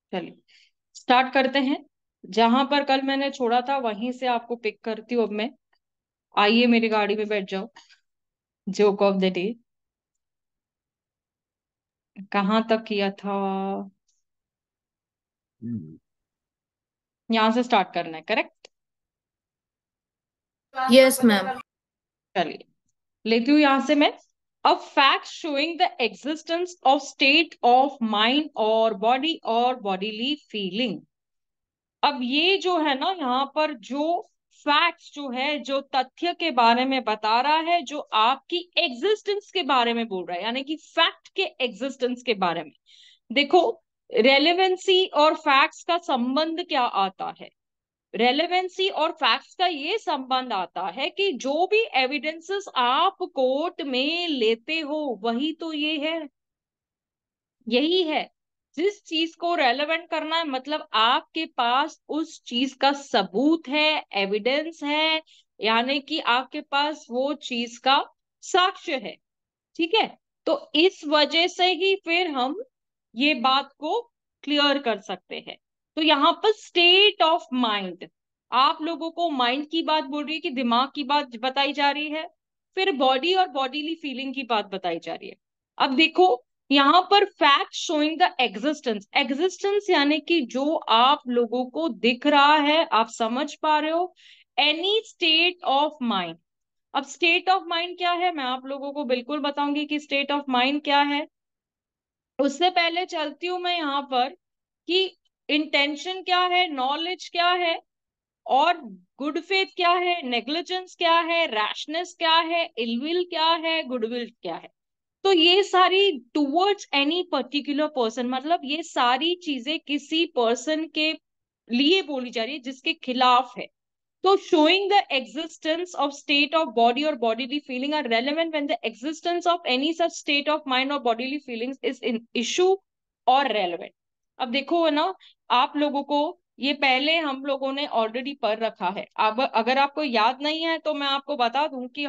चलिए स्टार्ट करते हैं। जहां पर कल मैंने छोड़ा था वहीं से आपको पिक करती हूँ अब मैं। आइए मेरी गाड़ी में बैठ जाओ। जोक ऑफ द डे कहाँ तक किया था? हम्म। यहाँ से स्टार्ट करना है, करेक्ट? Yes ma'am. चलिए लेती हूँ यहाँ से मैं। A fact showing the existence of state of mind और बॉडीली फीलिंग। अब ये जो है ना, यहाँ पर जो फैक्ट्स जो है, जो तथ्य के बारे में बता रहा है, जो आपकी एग्जिस्टेंस के बारे में बोल रहा है, यानी कि फैक्ट के एग्जिस्टेंस के बारे में। देखो, रेलेवेंसी और फैक्ट्स का संबंध क्या आता है? रेलेवेंसी और फैक्ट्स का ये संबंध आता है कि जो भी एविडेंसेस आप कोर्ट में लेते हो वही तो ये है, यही है। जिस चीज को रेलेवेंट करना है मतलब आपके पास उस चीज का सबूत है, एविडेंस है, यानी कि आपके पास वो चीज का साक्ष्य है। ठीक है। तो इस वजह से ही फिर हम ये बात को क्लियर कर सकते हैं। तो यहाँ पर स्टेट ऑफ माइंड, आप लोगों को माइंड की बात बोल रही है कि दिमाग की बात बताई जा रही है, फिर बॉडी और बॉडीली फीलिंग की बात बताई जा रही है। अब देखो, यहाँ पर fact showing the existence, existence यानी कि जो आप लोगों को दिख रहा है, आप समझ पा रहे हो, एनी स्टेट ऑफ माइंड। अब स्टेट ऑफ माइंड क्या है मैं आप लोगों को बिल्कुल बताऊंगी कि स्टेट ऑफ माइंड क्या है। उससे पहले चलती हूं मैं यहाँ पर कि इंटेंशन क्या है, नॉलेज क्या है, और गुड फेथ क्या है, नेग्लिजेंस क्या है, रैशनेस क्या है, इलविल क्या है, गुडविल क्या है। तो ये सारी टुवर्ड्स एनी पर्टिकुलर पर्सन, मतलब ये सारी चीजें किसी पर्सन के लिए बोली जा रही है, जिसके खिलाफ है। तो showing the existence of state of body or bodily feeling are relevant when the existence of any such state of mind or bodily feelings is in issue or relevant। अब देखो है ना, आप लोगों को ये पहले हम लोगों ने ऑलरेडी पढ़ रखा है। अब अगर आपको याद नहीं है तो मैं आपको बता दूं कि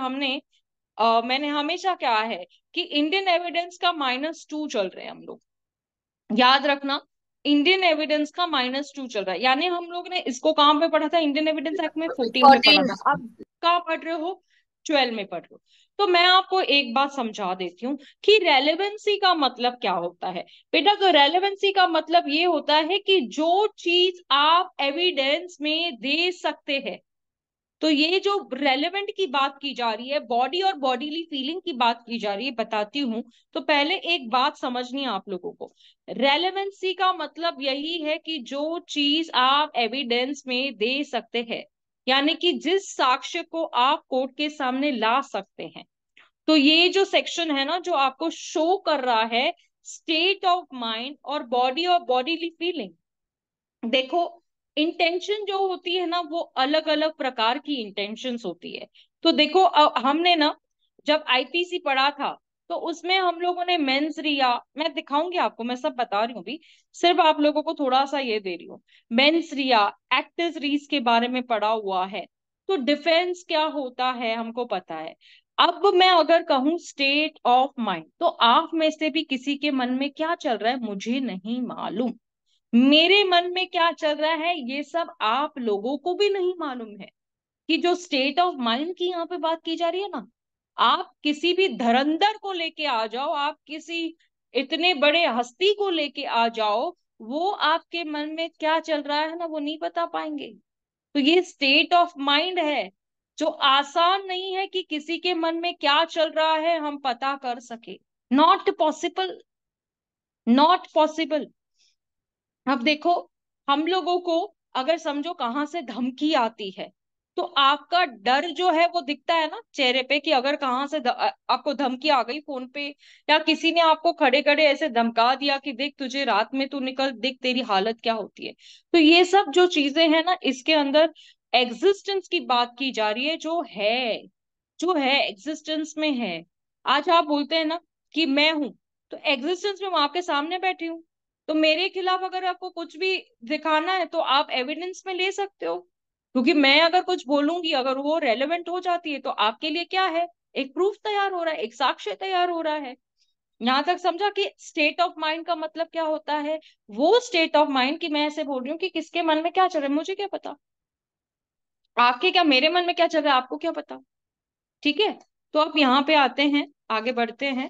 मैंने हमेशा क्या है कि इंडियन एविडेंस का -2 चल रहे हैं हम लोग। याद रखना, इंडियन एविडेंस का -2 चल रहा है। यानी हम लोग ने इसको कहाँ पे पढ़ा था? इंडियन एविडेंस एक्ट में 14 में पढ़ा 14। था। अब कहाँ पढ़ रहे हो? 12 में पढ़ रहे हो। तो मैं आपको एक बात समझा देती हूँ कि रेलेवेंसी का मतलब क्या होता है। बेटा, तो रेलेवेंसी का मतलब ये होता है कि जो चीज आप एविडेंस में दे सकते हैं। तो ये जो रेलेवेंट की बात की जा रही है, बॉडी और बॉडीली फीलिंग की बात की जा रही है, बताती हूँ। तो पहले एक बात समझनी है आप लोगों को। रेलेवेंसी का मतलब यही है कि जो चीज आप एविडेंस में दे सकते हैं, यानी कि जिस साक्ष्य को आप कोर्ट के सामने ला सकते हैं। तो ये जो सेक्शन है ना, जो आपको शो कर रहा है स्टेट ऑफ माइंड और बॉडीली फीलिंग। देखो, इंटेंशन जो होती है ना, वो अलग अलग प्रकार की इंटेंशंस होती है। तो देखो, हमने ना जब आईपीसी पढ़ा था तो उसमें हम लोगों ने मेंस रिया, मैं दिखाऊंगी आपको, मैं सब बता रही हूँ अभी, सिर्फ आप लोगों को थोड़ा सा ये दे रही हूँ। मेंस रिया, एक्टर्स रीस के बारे में पढ़ा हुआ है। तो डिफेंस क्या होता है हमको पता है। अब मैं अगर कहूँ स्टेट ऑफ माइंड, तो आप में से भी किसी के मन में क्या चल रहा है मुझे नहीं मालूम। मेरे मन में क्या चल रहा है ये सब आप लोगों को भी नहीं मालूम है। कि जो स्टेट ऑफ माइंड की यहाँ पे बात की जा रही है ना, आप किसी भी धुरंधर को लेके आ जाओ, आप किसी इतने बड़े हस्ती को लेके आ जाओ, वो आपके मन में क्या चल रहा है ना वो नहीं बता पाएंगे। तो ये स्टेट ऑफ माइंड है, जो आसान नहीं है कि किसी के मन में क्या चल रहा है हम पता कर सके। Not possible, not possible. अब देखो, हम लोगों को अगर समझो कहाँ से धमकी आती है, तो आपका डर जो है वो दिखता है ना चेहरे पे, कि अगर कहाँ से आपको धमकी आ गई फोन पे, या किसी ने आपको खड़े खड़े ऐसे धमका दिया कि देख तुझे रात में तू निकल, देख तेरी हालत क्या होती है। तो ये सब जो चीजें हैं ना, इसके अंदर एग्जिस्टेंस की बात की जा रही है, जो है एग्जिस्टेंस में है। आज आप बोलते हैं ना कि मैं हूं, तो एग्जिस्टेंस में मैं आपके सामने बैठी हूँ। तो मेरे खिलाफ अगर आपको कुछ भी दिखाना है तो आप एविडेंस में ले सकते हो, क्योंकि मैं अगर कुछ बोलूंगी, अगर वो रेलेवेंट हो जाती है, तो आपके लिए क्या है, एक प्रूफ तैयार हो रहा है, एक साक्ष्य तैयार हो रहा है। यहां तक समझा कि स्टेट ऑफ माइंड का मतलब क्या होता है? वो स्टेट ऑफ माइंड कि मैं ऐसे बोल रही हूँ कि किसके मन में क्या चल रहा है मुझे क्या पता, आपके क्या, मेरे मन में क्या चल रहा है आपको क्या पता। ठीक है, तो अब यहाँ पे आते हैं, आगे बढ़ते हैं।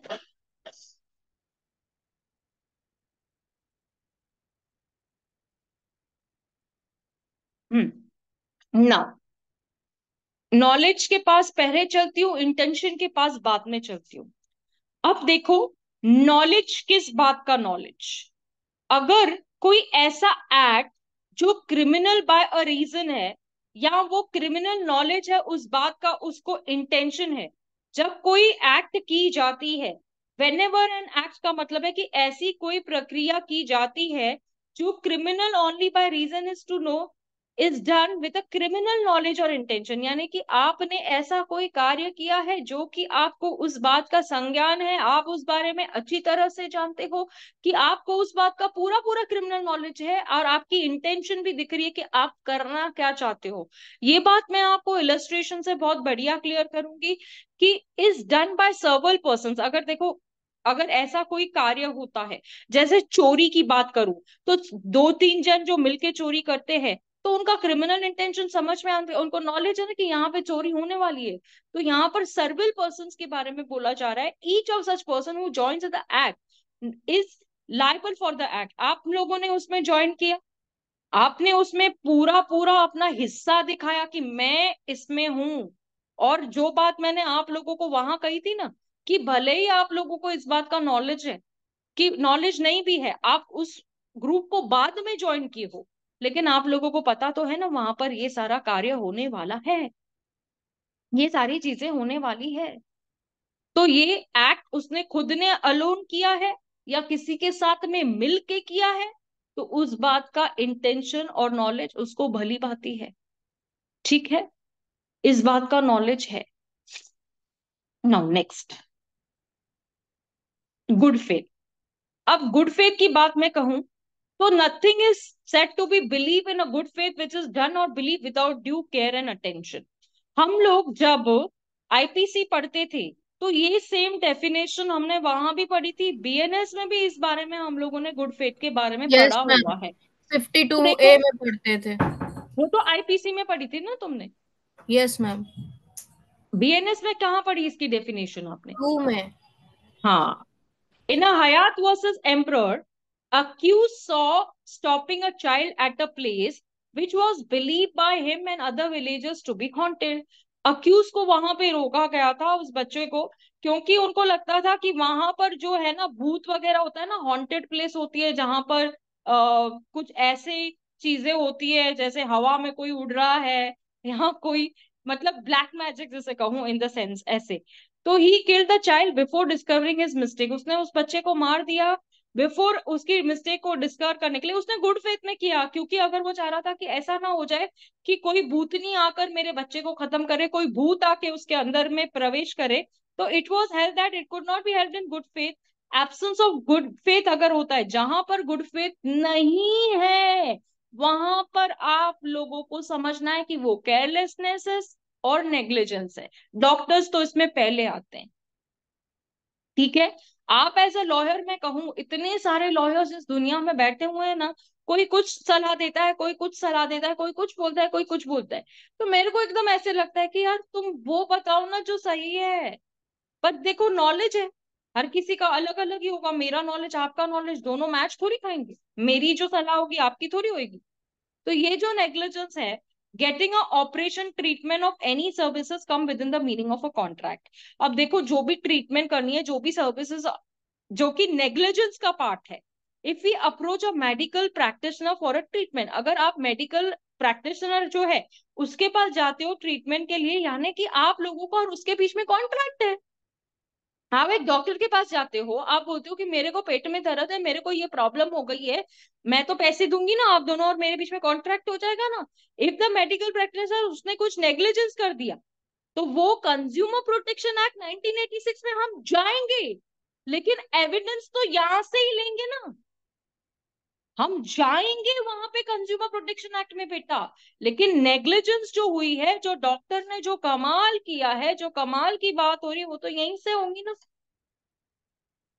नाउ, नॉलेज के पास पहले चलती हूँ, इंटेंशन के पास बाद में चलती हूँ। अब देखो, नॉलेज किस बात का नॉलेज? अगर कोई ऐसा एक्ट जो क्रिमिनल बाय अ रीजन है, या वो क्रिमिनल नॉलेज है उस बात का, उसको इंटेंशन है। जब कोई एक्ट की जाती है, वेन एवर एन एक्ट का मतलब है कि ऐसी कोई प्रक्रिया की जाती है जो criminal only by reason is to know, is done with a criminal knowledge और इंटेंशन। यानी कि आपने ऐसा कोई कार्य किया है जो कि आपको उस बात का संज्ञान है, आप उस बारे में अच्छी तरह से जानते हो, कि आपको उस बात का पूरा पूरा क्रिमिनल नॉलेज है, और आपकी इंटेंशन भी दिख रही है कि आप करना क्या चाहते हो। ये बात मैं आपको इलस्ट्रेशन से बहुत बढ़िया क्लियर करूंगी कि is done by several person. अगर देखो, अगर ऐसा कोई कार्य होता है, जैसे चोरी की बात करूं, तो दो तीन जन जो मिलके चोरी करते हैं, तो उनका क्रिमिनल इंटेंशन समझ में आते, उनको नॉलेज है ना कि यहाँ पे चोरी होने वाली है। तो यहाँ पर सर्विल पर्सन के बारे में बोला जा रहा है, each of such person who joins the act is liable for the act. आप लोगों ने उसमें ज्वाइन किया, आपने उसमें पूरा पूरा अपना हिस्सा दिखाया कि मैं इसमें हूं। और जो बात मैंने आप लोगों को वहां कही थी ना, कि भले ही आप लोगों को इस बात का नॉलेज है, कि नॉलेज नहीं भी है, आप उस ग्रुप को बाद में ज्वाइन किए हो, लेकिन आप लोगों को पता तो है ना वहां पर ये सारा कार्य होने वाला है, ये सारी चीजें होने वाली है। तो ये एक्ट उसने खुद ने अलोन किया है या किसी के साथ में मिल के किया है, तो उस बात का इंटेंशन और नॉलेज उसको भली भांति है। ठीक है, इस बात का नॉलेज है। Now next, good faith. अब गुड फेथ की बात मैं कहूं, तो nothing is said to be believe in a good faith which is done और believe without due care and attention. हम लोग जब आईपीसी पढ़ते थे, तो ये सेम डेफिनेशन हमने वहां भी पढ़ी थी, बीएनएस में भी इस बारे में हम लोगों ने गुड फेथ के बारे में यस पढ़ा मैम, हुआ है। तो 52A देखो, में पढ़ते थे। वो तो आईपीसी में पढ़ी थी ना तुमने, यस मैम। बीएनएस में कहाँ पढ़ी इसकी डेफिनेशन आपने? 2 में। हाँ, in a Hayat versus Emperor, accused saw stopping a child at a place which was believed by him and other villagers to be haunted. Accused को वहां पे रोका गया था, उस बच्चे को, क्योंकि उनको लगता था कि वहां पर जो है ना भूत वगैरह होता है ना, हॉन्टेड प्लेस होती है जहां पर कुछ ऐसे चीजें होती है, जैसे हवा में कोई उड़ रहा है, यहाँ कोई, मतलब ब्लैक मैजिक जैसे कहूँ इन द सेंस ऐसे। तो he killed the child before discovering his mistake, उसने उस बच्चे को मार दिया बिफोर उसकी मिस्टेक को डिस्कवर करने के लिए। उसने गुड फेथ में किया, क्योंकि अगर वो चाह रहा था कि ऐसा ना हो जाए कि कोई भूतनी आकर मेरे बच्चे को खत्म करे, कोई भूत आके उसके अंदर में प्रवेश करे, तो it was held that it could not be held in good faith. Absence of good faith अगर होता है, जहां पर गुड फेथ नहीं है, वहां पर आप लोगों को समझना है कि वो केयरलेसनेस है और नेग्लिजेंस है। डॉक्टर्स तो इसमें पहले आते हैं। ठीक है, आप एज अ लॉयर मैं कहूँ, इतने सारे लॉयर्स इस दुनिया में बैठे हुए हैं ना, कोई कुछ सलाह देता है, कोई कुछ सलाह देता है, कोई कुछ बोलता है, कोई कुछ बोलता है। तो मेरे को एकदम ऐसे लगता है कि यार तुम वो बताओ ना जो सही है। पर देखो, नॉलेज है, हर किसी का अलग अलग ही होगा, मेरा नॉलेज आपका नॉलेज दोनों मैच थोड़ी खाएंगे, मेरी जो सलाह होगी आपकी थोड़ी होगी। तो ये जो नेग्लिजेंस है, getting a operation treatment of any services come within the meaning of a contract. अब देखो, जो भी ट्रीटमेंट करनी है, जो भी सर्विसेज जो कि नेग्लिजेंस का पार्ट है, if we approach a medical practitioner for a treatment, अगर आप मेडिकल प्रैक्टिशनर जो है उसके पास जाते हो ट्रीटमेंट के लिए, यानी कि आप लोगों का और उसके बीच में कॉन्ट्रैक्ट है। आप एक डॉक्टर के पास जाते हो, आप बोलते हो कि मेरे को पेट में दर्द है, मेरे को ये प्रॉब्लम हो गई है, मैं तो पैसे दूंगी ना, आप दोनों और मेरे बीच में कॉन्ट्रैक्ट हो जाएगा ना। इफ द मेडिकल प्रैक्टिशनर उसने कुछ नेग्लिजेंस कर दिया, तो वो कंज्यूमर प्रोटेक्शन एक्ट 1986 में हम जाएंगे, लेकिन एविडेंस तो यहां से ही लेंगे ना, हम जाएंगे वहां पे कंज्यूमर प्रोटेक्शन एक्ट में बेटा। लेकिन नेग्लिजेंस जो हुई है, जो डॉक्टर ने जो कमाल किया है, जो कमाल की बात हो रही है, वो तो यहीं से होंगी ना।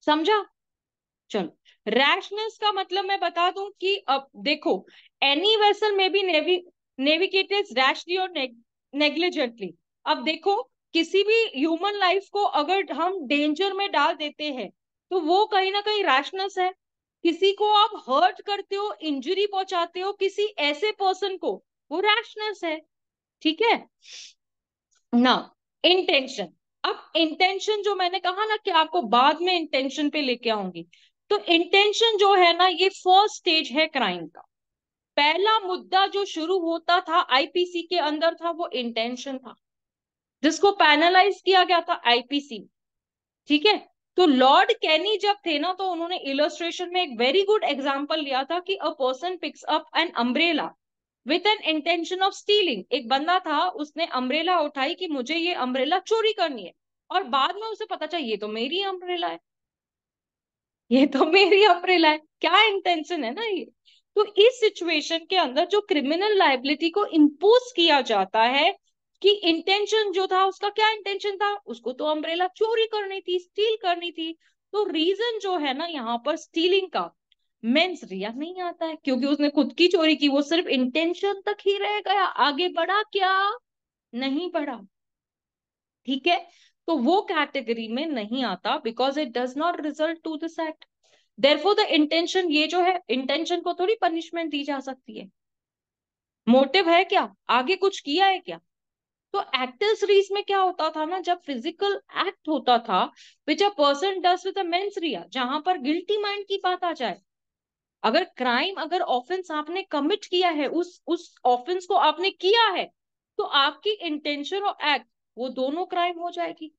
समझा? चलो, रैशनेस का मतलब मैं बता दूं कि अब देखो, एनी वेसल में बी नेविगेटेड रैशली और नेग्लिजेंटली। अब देखो, किसी भी ह्यूमन लाइफ को अगर हम डेंजर में डाल देते हैं तो वो कहीं ना कहीं रैशनेस है। किसी को आप हर्ट करते हो, इंजरी पहुंचाते हो किसी ऐसे पर्सन को, वो रैशनेस है। ठीक है ना? इंटेंशन। अब इंटेंशन जो मैंने कहा ना कि आपको बाद में इंटेंशन पे लेके आऊंगी, तो इंटेंशन जो है ना, ये फर्स्ट स्टेज है क्राइम का। पहला मुद्दा जो शुरू होता था आईपीसी के अंदर था, वो इंटेंशन था, जिसको पैनलाइज किया गया था आईपीसी। ठीक है? तो लॉर्ड कैनी जब थे ना, तो उन्होंने इलस्ट्रेशन में एक वेरी गुड एग्जांपल लिया था कि a person picks up an umbrella with an intention of stealing. एक बंदा था, उसने अम्ब्रेला उठाई कि मुझे ये अम्ब्रेला चोरी करनी है, और बाद में उसे पता चला ये तो मेरी अम्ब्रेला है, ये तो मेरी अम्ब्रेला है। क्या इंटेंशन है ना ये। तो इस सिचुएशन के अंदर जो क्रिमिनल लाइबिलिटी को इम्पोज किया जाता है कि इंटेंशन जो था, उसका क्या इंटेंशन था, उसको तो अम्ब्रेला चोरी करनी थी, स्टील करनी थी। तो रीजन जो है ना यहाँ पर स्टीलिंग का, मेंस रिया नहीं आता है, क्योंकि उसने खुद की चोरी की, वो सिर्फ इंटेंशन तक ही रह गया, आगे बढ़ा क्या? नहीं बढ़ा। ठीक है? तो वो कैटेगरी में नहीं आता, because it does not result to this act. Therefore the intention, ये जो है इंटेंशन को थोड़ी पनिशमेंट दी जा सकती है। मोटिव है क्या, आगे कुछ किया है क्या? तो एक्टर सीरीज में क्या होता था ना, जब फिजिकल एक्ट होता था which a person does with a mens rea, जहां पर गिल्टी माइंड की बात आ जाए, अगर क्राइम, अगर ऑफेंस आपने कमिट किया है, उस ऑफेंस को आपने किया है, तो आपकी इंटेंशन और एक्ट, वो दोनों क्राइम हो जाएगी।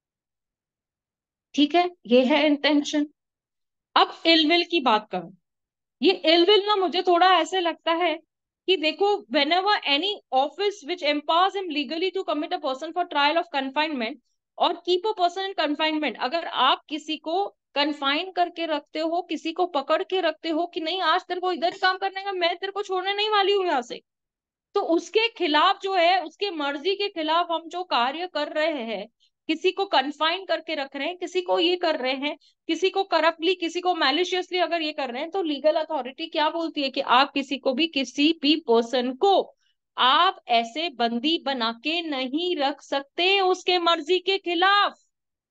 ठीक है? ये है इंटेंशन। अब इलविल की बात करूं, ये इलविल ना मुझे थोड़ा ऐसे लगता है कि देखो, whenever any office which empowers him legally to commit a person for trial of confinement और keep a person in confinement, अगर आप किसी को कन्फाइन करके रखते हो, किसी को पकड़ के रखते हो कि नहीं आज तेरे को इधर काम करने का, मैं तेरे को छोड़ने नहीं वाली हूँ यहाँ से, तो उसके खिलाफ जो है, उसके मर्जी के खिलाफ हम जो कार्य कर रहे हैं, किसी को कन्फाइन करके रख रहे हैं, किसी को ये कर रहे हैं, किसी को करप्टली, किसी को मैलिशियसली अगर ये कर रहे हैं, तो लीगल अथॉरिटी क्या बोलती है कि आप किसी को भी, किसी भी पर्सन को आप ऐसे बंदी बना के नहीं रख सकते उसके मर्जी के खिलाफ।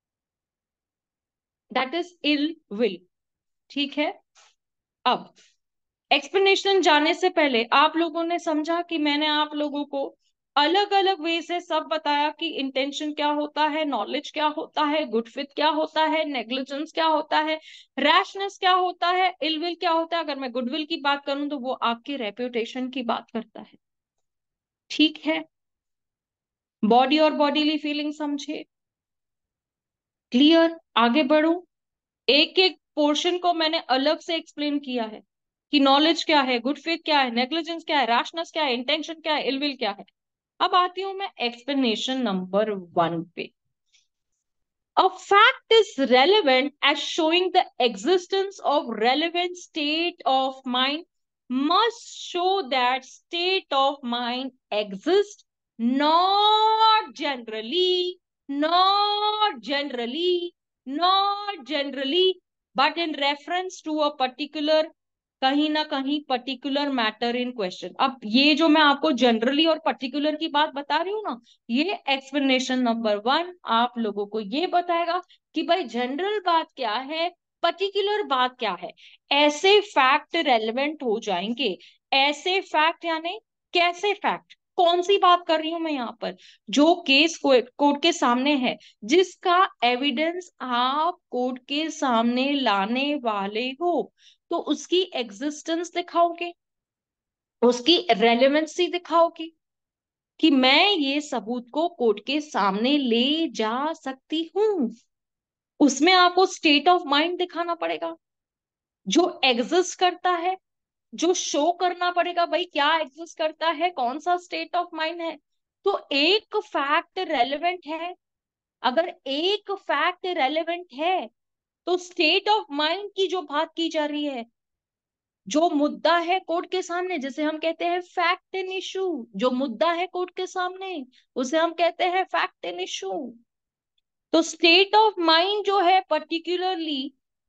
That is ill will. ठीक है? अब एक्सप्लेनेशन जाने से पहले आप लोगों ने समझा कि मैंने आप लोगों को अलग अलग वे से सब बताया कि इंटेंशन क्या होता है, नॉलेज क्या होता है, गुड फेथ क्या होता है, नेग्लिजेंस क्या होता है, रैशनेस क्या होता है, इलविल क्या होता है। अगर मैं गुडविल की बात करूं तो वो आपके रेप्यूटेशन की बात करता है। ठीक है? बॉडी और बॉडीली फीलिंग समझे? क्लियर? आगे बढ़ू? एक एक पोर्शन को मैंने अलग से एक्सप्लेन किया है कि नॉलेज क्या है, गुड फेथ क्या है, नेग्लिजेंस क्या है, रैशनेस क्या है, इंटेंशन क्या है, इलविल क्या है। अब आती हूं मैं एक्सप्लेनेशन नंबर 1 पे। A fact is relevant as showing the existence of relevant state of mind must show that state of mind exists not generally, not generally, not generally, but in reference to a particular, कहीं ना कहीं particular matter in question. अब ये जो मैं आपको generally और particular की बात बता रही हूँ ना, ये एक्सप्लेनेशन नंबर 1 आप लोगों को ये बताएगा कि भाई जनरल बात क्या है, पर्टिकुलर बात क्या है। ऐसे फैक्ट रेलेवेंट हो जाएंगे। ऐसे फैक्ट यानी कैसे फैक्ट, कौन सी बात कर रही हूं मैं यहाँ पर, जो केस कोर्ट के सामने है, जिसका एविडेंस आप कोर्ट के सामने लाने वाले हो, तो उसकी एग्जिस्टेंस दिखाओगे, उसकी रेलेवेंसी दिखाओगे कि मैं ये सबूत को कोर्ट के सामने ले जा सकती हूं। उसमें आपको स्टेट ऑफ माइंड दिखाना पड़ेगा जो एग्जिस्ट करता है, जो शो करना पड़ेगा भाई क्या एग्जिस्ट करता है, कौन सा स्टेट ऑफ माइंड है। तो एक फैक्ट रेलेवेंट है, अगर एक फैक्ट रेलेवेंट है, तो स्टेट ऑफ माइंड की जो बात की जा रही है, जो मुद्दा है कोर्ट के सामने, जिसे हम कहते हैं फैक्ट इन इशू, जो मुद्दा है कोर्ट के सामने, उसे हम कहते हैं फैक्ट इन इशू। तो स्टेट ऑफ माइंड जो है पर्टिकुलरली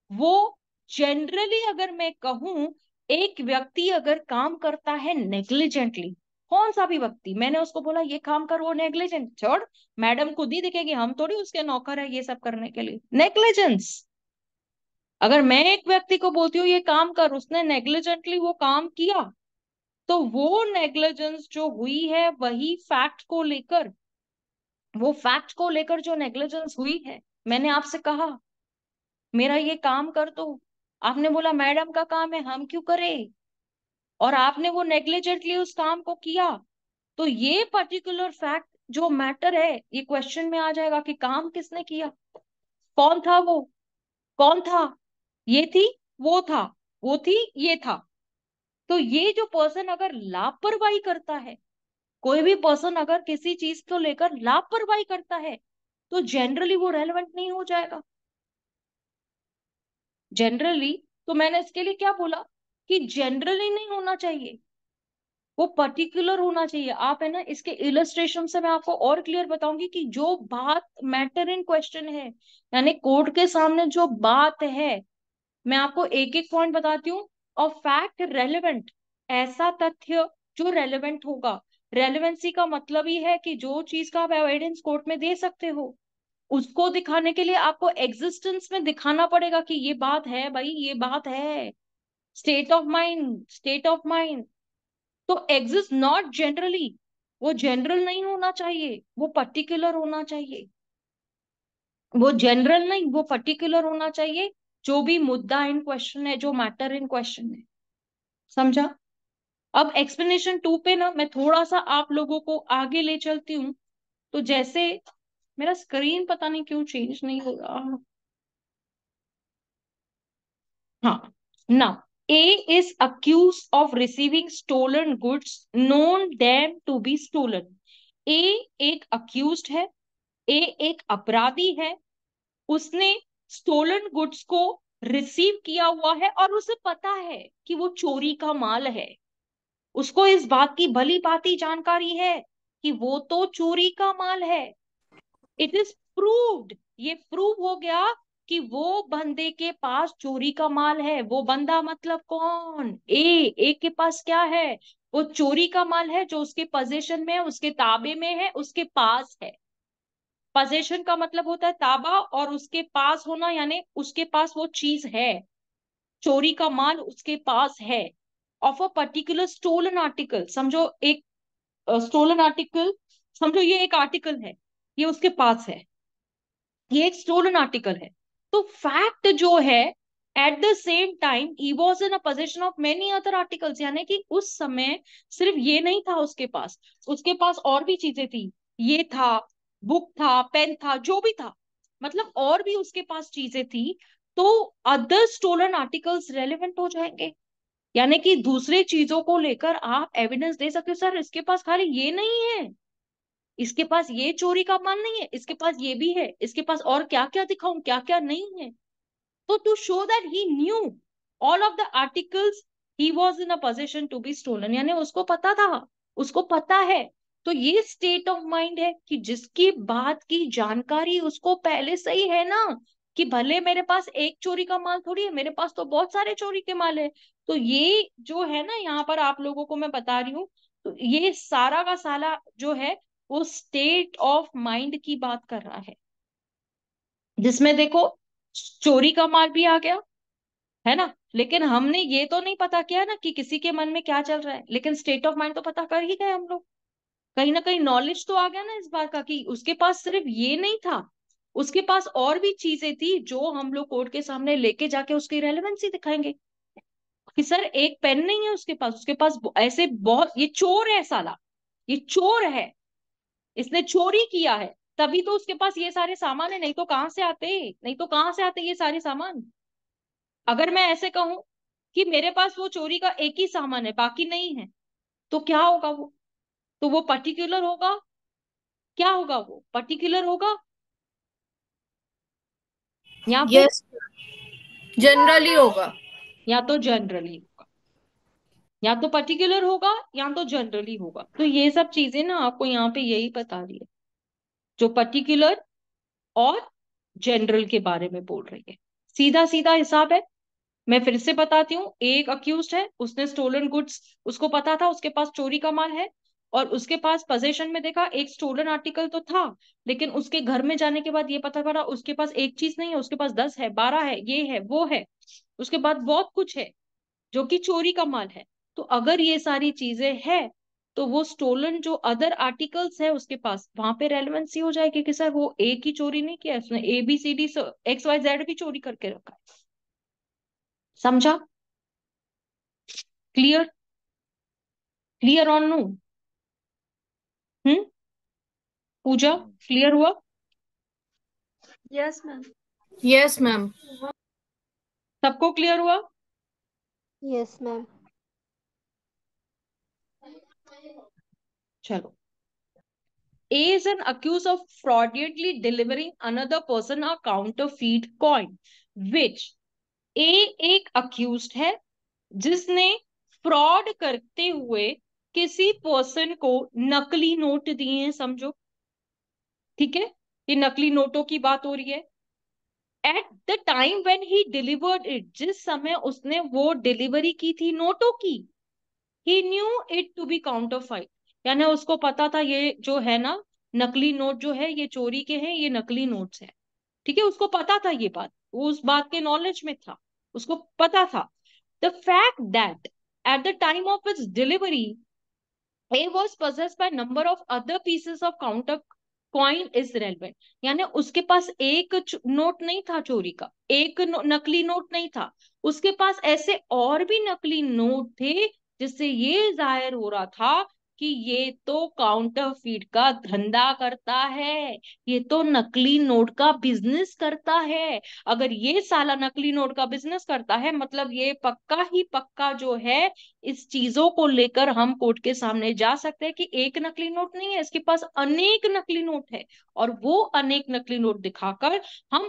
वो जनरली अगर मैं कहूं, एक व्यक्ति अगर काम करता है नेग्लिजेंटली, कौन सा भी व्यक्ति, मैंने उसको बोला ये काम कर, वो नेग्लिजेंट, छोड़, मैडम खुद ही दिखेगी, हम थोड़ी उसके नौकर है ये सब करने के लिए, नेग्लिजेंस। अगर मैं एक व्यक्ति को बोलती हूँ ये काम कर, उसने नेग्लिजेंटली वो काम किया, तो वो नेग्लिजेंस जो हुई है वही फैक्ट को लेकर, वो फैक्ट को लेकर जो नेग्लिजेंस हुई है, मैंने आपसे कहा मेरा ये काम कर दो, आपने बोला मैडम का काम है हम क्यों करें, और आपने वो नेग्लिजेंटली उस काम को किया, तो ये पर्टिकुलर फैक्ट जो मैटर है, ये क्वेश्चन में आ जाएगा कि काम किसने किया, कौन था वो, कौन था, ये थी, वो था, वो थी, ये था। तो ये जो पर्सन अगर लापरवाही करता है, कोई भी पर्सन अगर किसी चीज को लेकर लापरवाही करता है, तो जनरली वो रेलेवेंट नहीं हो जाएगा, जनरली। तो मैंने इसके लिए क्या बोला कि जनरली नहीं होना चाहिए, वो पर्टिकुलर होना चाहिए। आप है ना, इसके इलस्ट्रेशन से मैं आपको और क्लियर बताऊंगी कि जो बात मैटर इन क्वेश्चन है, यानी कोर्ट के सामने जो बात है, मैं आपको एक एक पॉइंट बताती हूँ। और फैक्ट रेलेवेंट, ऐसा तथ्य जो रेलेवेंट होगा, रेलेवेंसी का मतलब ही है कि जो चीज का आप एविडेंस कोर्ट में दे सकते हो, उसको दिखाने के लिए आपको एग्जिस्टेंस में दिखाना पड़ेगा कि ये बात है भाई, ये बात है। State of mind, state of mind. तो एग्जिस्ट नॉट जनरली, वो जनरल नहीं होना चाहिए, वो पर्टिकुलर होना चाहिए, वो जनरल नहीं, वो पर्टिकुलर होना चाहिए। जो भी मुद्दा इन क्वेश्चन है, जो मैटर इन क्वेश्चन है, समझा। अब एक्सप्लेनेशन टू पे ना मैं थोड़ा सा आप लोगों को आगे ले चलती हूँ। तो जैसे मेरा स्क्रीन पता नहीं क्यों चेंज नहीं हो रहा। हाँ, ना, A is accuse of receiving stolen goods known them to be stolen. A एक अक्यूज्ड है, ए एक अपराधी है, उसने स्टोलन गुड्स को रिसीव किया हुआ है और उसे पता है कि वो चोरी का माल है, उसको इस बात की भली भांति जानकारी है कि वो तो चोरी का माल है। इट इज प्रूव्ड, ये प्रूव हो गया कि वो बंदे के पास चोरी का माल है। वो बंदा मतलब कौन, ए के पास क्या है, वो चोरी का माल है जो उसके पोजीशन में है, उसके ताबे में है, उसके पास है। पोजीशन का मतलब होता है ताबा, और उसके पास होना यानी उसके पास वो चीज है, चोरी का माल उसके पास है। Of a particular stolen article, समझो एक स्टोलन आर्टिकल, समझो ये एक आर्टिकल है, ये उसके पास है, ये एक स्टोलन आर्टिकल है। तो फैक्ट जो है, at the same time he was in a position of many other articles, यानी कि उस समय सिर्फ ये नहीं था उसके पास और भी चीजें थी, ये था, बुक था, पेन था, जो भी था, मतलब और भी उसके पास चीजें थी। तो अदर स्टोलन आर्टिकल्स रेलेवेंट हो जाएंगे, यानी कि दूसरे चीजों को लेकर आप एविडेंस दे सकते हो, सर इसके पास खाली ये नहीं है, इसके पास ये चोरी का माल नहीं है, इसके पास ये भी है, इसके पास और क्या क्या दिखाऊं, क्या क्या नहीं है। तो to show that he knew all of the articles, he was in a position to be stolen, यानी उसको पता था, उसको पता है। तो ये स्टेट ऑफ माइंड है कि जिसकी बात की जानकारी उसको पहले से ही है ना, कि भले मेरे पास एक चोरी का माल थोड़ी है, मेरे पास तो बहुत सारे चोरी के माल है। तो ये जो है ना, यहाँ पर आप लोगों को मैं बता रही हूँ, तो ये सारा का सारा जो है वो स्टेट ऑफ माइंड की बात कर रहा है, जिसमें देखो चोरी का माल भी आ गया, है ना, लेकिन हमने ये तो नहीं पता किया ना कि किसी के मन में क्या चल रहा है, लेकिन स्टेट ऑफ माइंड तो पता कर ही गए हम लोग। कहीं ना कहीं नॉलेज तो आ गया ना इस बात का कि उसके पास सिर्फ ये नहीं था, उसके पास और भी चीजें थी जो हम लोग कोर्ट के सामने लेके जाके उसकी रेलेवेंसी दिखाएंगे। कि सर एक पेन नहीं है उसके पास ऐसे बहुत, ये चोर है साला, ये चोर है, इसने चोरी किया है, तभी तो उसके पास ये सारे सामान है, नहीं तो कहाँ से आते, नहीं तो कहाँ से आते ये सारे सामान। अगर मैं ऐसे कहूं कि मेरे पास वो चोरी का एक ही सामान है बाकी नहीं है, तो क्या होगा वो, तो वो पर्टिकुलर होगा, क्या होगा, वो पर्टिकुलर होगा या फिर, यस, जनरली होगा। या तो जनरली होगा, या तो पर्टिकुलर होगा या तो जनरली होगा। तो ये सब चीजें ना आपको यहाँ पे यही बता रही है, जो पर्टिकुलर और जनरल के बारे में बोल रही है। सीधा सीधा हिसाब है। मैं फिर से बताती हूँ, एक अक्यूज्ड है, उसने स्टोलन गुड्स, उसको पता था उसके पास चोरी का माल है, और उसके पास पोजेशन में देखा एक स्टोलन आर्टिकल तो था, लेकिन उसके घर में जाने के बाद ये पता पड़ा उसके पास एक चीज नहीं है, उसके पास 10 है, 12 है, ये है वो है, उसके बाद बहुत कुछ है जो कि चोरी का माल है। तो अगर ये सारी चीजें है, तो वो स्टोलन जो अदर आर्टिकल्स है उसके पास, वहां पे रेलेवेंसी हो जाएगी कि सर वो एक ही चोरी नहीं किया, उसने ABCD XYZ भी चोरी करके रखा है। समझा? क्लियर? क्लियर और नो? हम्म? पूजा, क्लियर हुआ? Yes ma'am. Yes ma'am. सबको क्लियर हुआ? Yes ma'am. चलो। A is an accused of fraudulently delivering another person a counterfeit coin, which A एक accused है जिसने फ्रॉड करते हुए किसी पर्सन को नकली नोट दिए हैं, समझो। ठीक है, ये नकली नोटों की बात हो रही है। At the time when he delivered it, जिस समय उसने वो डिलीवरी की थी नोटों की, he knew it to be counterfeit, यानी उसको पता था ये जो है ना, नकली नोट जो है ये चोरी के हैं, ये नकली नोट्स है। ठीक है, उसको पता था ये बात, वो उस बात के नॉलेज में था, उसको पता था। The fact that at the time of its delivery, A was possessed by number of other pieces of counter coin is relevant। यानी उसके पास एक नोट नहीं था चोरी का, एक नकली नोट नहीं था, उसके पास ऐसे और भी नकली नोट थे, जिससे ये जाहिर हो रहा था कि ये तो काउंटरफीट का धंधा करता है, ये तो नकली नोट का बिजनेस करता है। अगर ये साला नकली नोट का बिजनेस करता है, मतलब ये पक्का ही पक्का जो है, इस चीजों को लेकर हम कोर्ट के सामने जा सकते हैं कि एक नकली नोट नहीं है, इसके पास अनेक नकली नोट है, और वो अनेक नकली नोट दिखाकर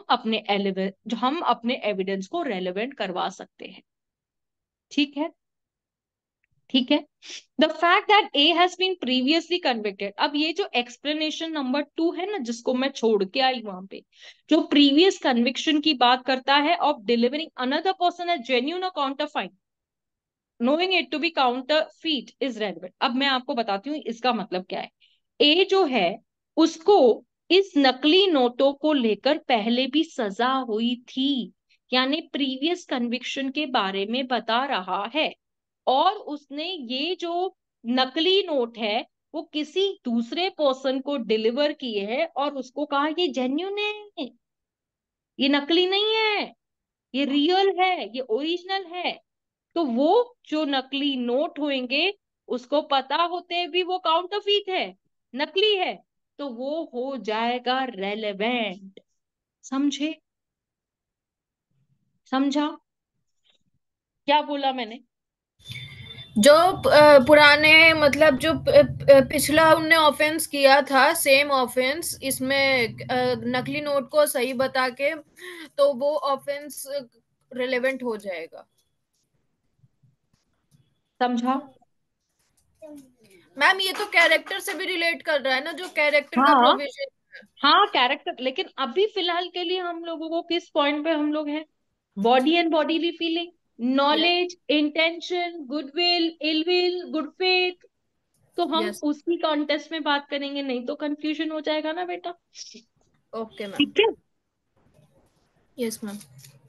हम अपने एविडेंस को रेलेवेंट करवा सकते हैं। ठीक है? ठीक है। The fact that A has been previously convicted, अब ये जो एक्सप्लेनेशन नंबर 2 है ना, जिसको मैं छोड़ के आई वहां पे, जो प्रीवियस कन्विक्शन की बात करता है of delivering another person as genuine और counterfeit, knowing it to be counterfeit is relevant। अब मैं आपको बताती हूँ इसका मतलब क्या है। ए जो है, उसको इस नकली नोटों को लेकर पहले भी सजा हुई थी, यानी प्रीवियस कन्विक्शन के बारे में बता रहा है, और उसने ये जो नकली नोट है वो किसी दूसरे पर्सन को डिलीवर किए है, और उसको कहा ये जेन्यून है, ये नकली नहीं है, ये रियल है, ये ओरिजिनल है। तो वो जो नकली नोट होंगे, उसको पता होते भी वो काउंटरफीट है, नकली है, तो वो हो जाएगा रेलेवेंट। समझे? समझा क्या बोला मैंने? जो पुराने मतलब जो पिछला उनने ऑफेंस किया था, सेम ऑफेंस इसमें नकली नोट को सही बता के, तो वो ऑफेंस रिलेवेंट हो जाएगा। समझा? मैम ये तो कैरेक्टर से भी रिलेट कर रहा है ना, जो कैरेक्टर का हाँ प्रोविजन। हाँ, कैरेक्टर, लेकिन अभी फिलहाल के लिए हम लोगों को किस पॉइंट पे हम लोग हैं? Body and bodily feeling, knowledge, intention, goodwill, ill will, good faith. तो हम यस। उसी कॉन्टेस्ट में बात करेंगे, नहीं तो कंफ्यूजन हो जाएगा ना बेटा। Okay ma'am. ठीक है। Yes ma'am.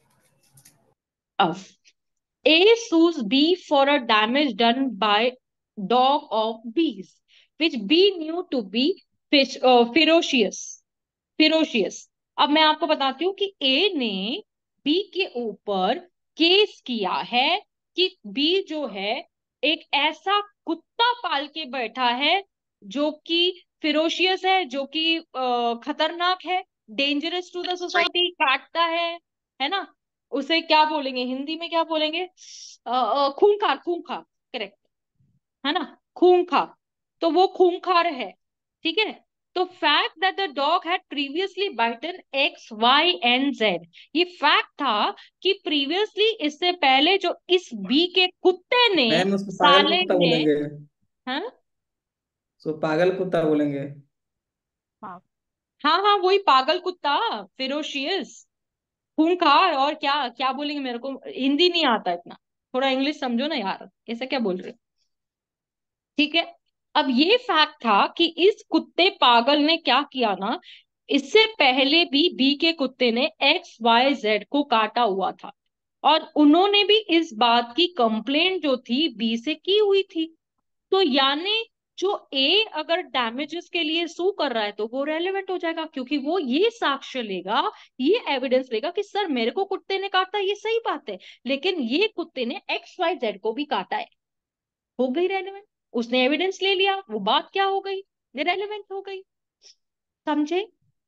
अब A sues B for a damage done by dog of B's, which B knew to be ferocious. Ferocious। अब मैं आपको बताती हूँ कि A ने B के ऊपर केस किया है कि B जो है एक ऐसा कुत्ता पाल के बैठा है जो कि फिरोशियस है, जो कि खतरनाक है, डेंजरस टू द सोसाइटी, काटता है ना? उसे क्या बोलेंगे हिंदी में, क्या बोलेंगे? खूंखार, खूंखार, करेक्ट, है ना? खूंखार। तो वो खूंखार है। ठीक है। तो fact that the dog had previously bitten XYZ, ये फैक्ट था कि प्रीवियसली, इससे पहले जो इस बी के कुत्ते ने, मैम उसको पागल साले कुत्ता ने, बोलेंगे। हाँ सो पागल कुत्ता बोलेंगे। हाँ हाँ, वही पागल कुत्ता, फिरोशियस, खूंखार, और क्या क्या बोलेंगे, मेरे को हिंदी नहीं आता इतना, थोड़ा इंग्लिश समझो ना यार, ऐसा क्या बोल रहे हो। ठीक है, अब ये फैक्ट था कि इस कुत्ते पागल ने क्या किया ना, इससे पहले भी बी के कुत्ते ने XYZ को काटा हुआ था, और उन्होंने भी इस बात की कंप्लेंट जो थी बी से की हुई थी। तो यानी जो ए अगर डैमेजेस के लिए सू कर रहा है तो वो रेलेवेंट हो जाएगा, क्योंकि वो ये साक्ष्य लेगा, ये एविडेंस लेगा कि सर मेरे को कुत्ते ने काटा, ये सही बात है, लेकिन ये कुत्ते ने XYZ को भी काटा है। हो गई रेलेवेंट, उसने एविडेंस ले लिया, वो बात क्या हो गई, ये रेलेवेंट हो गई। समझे।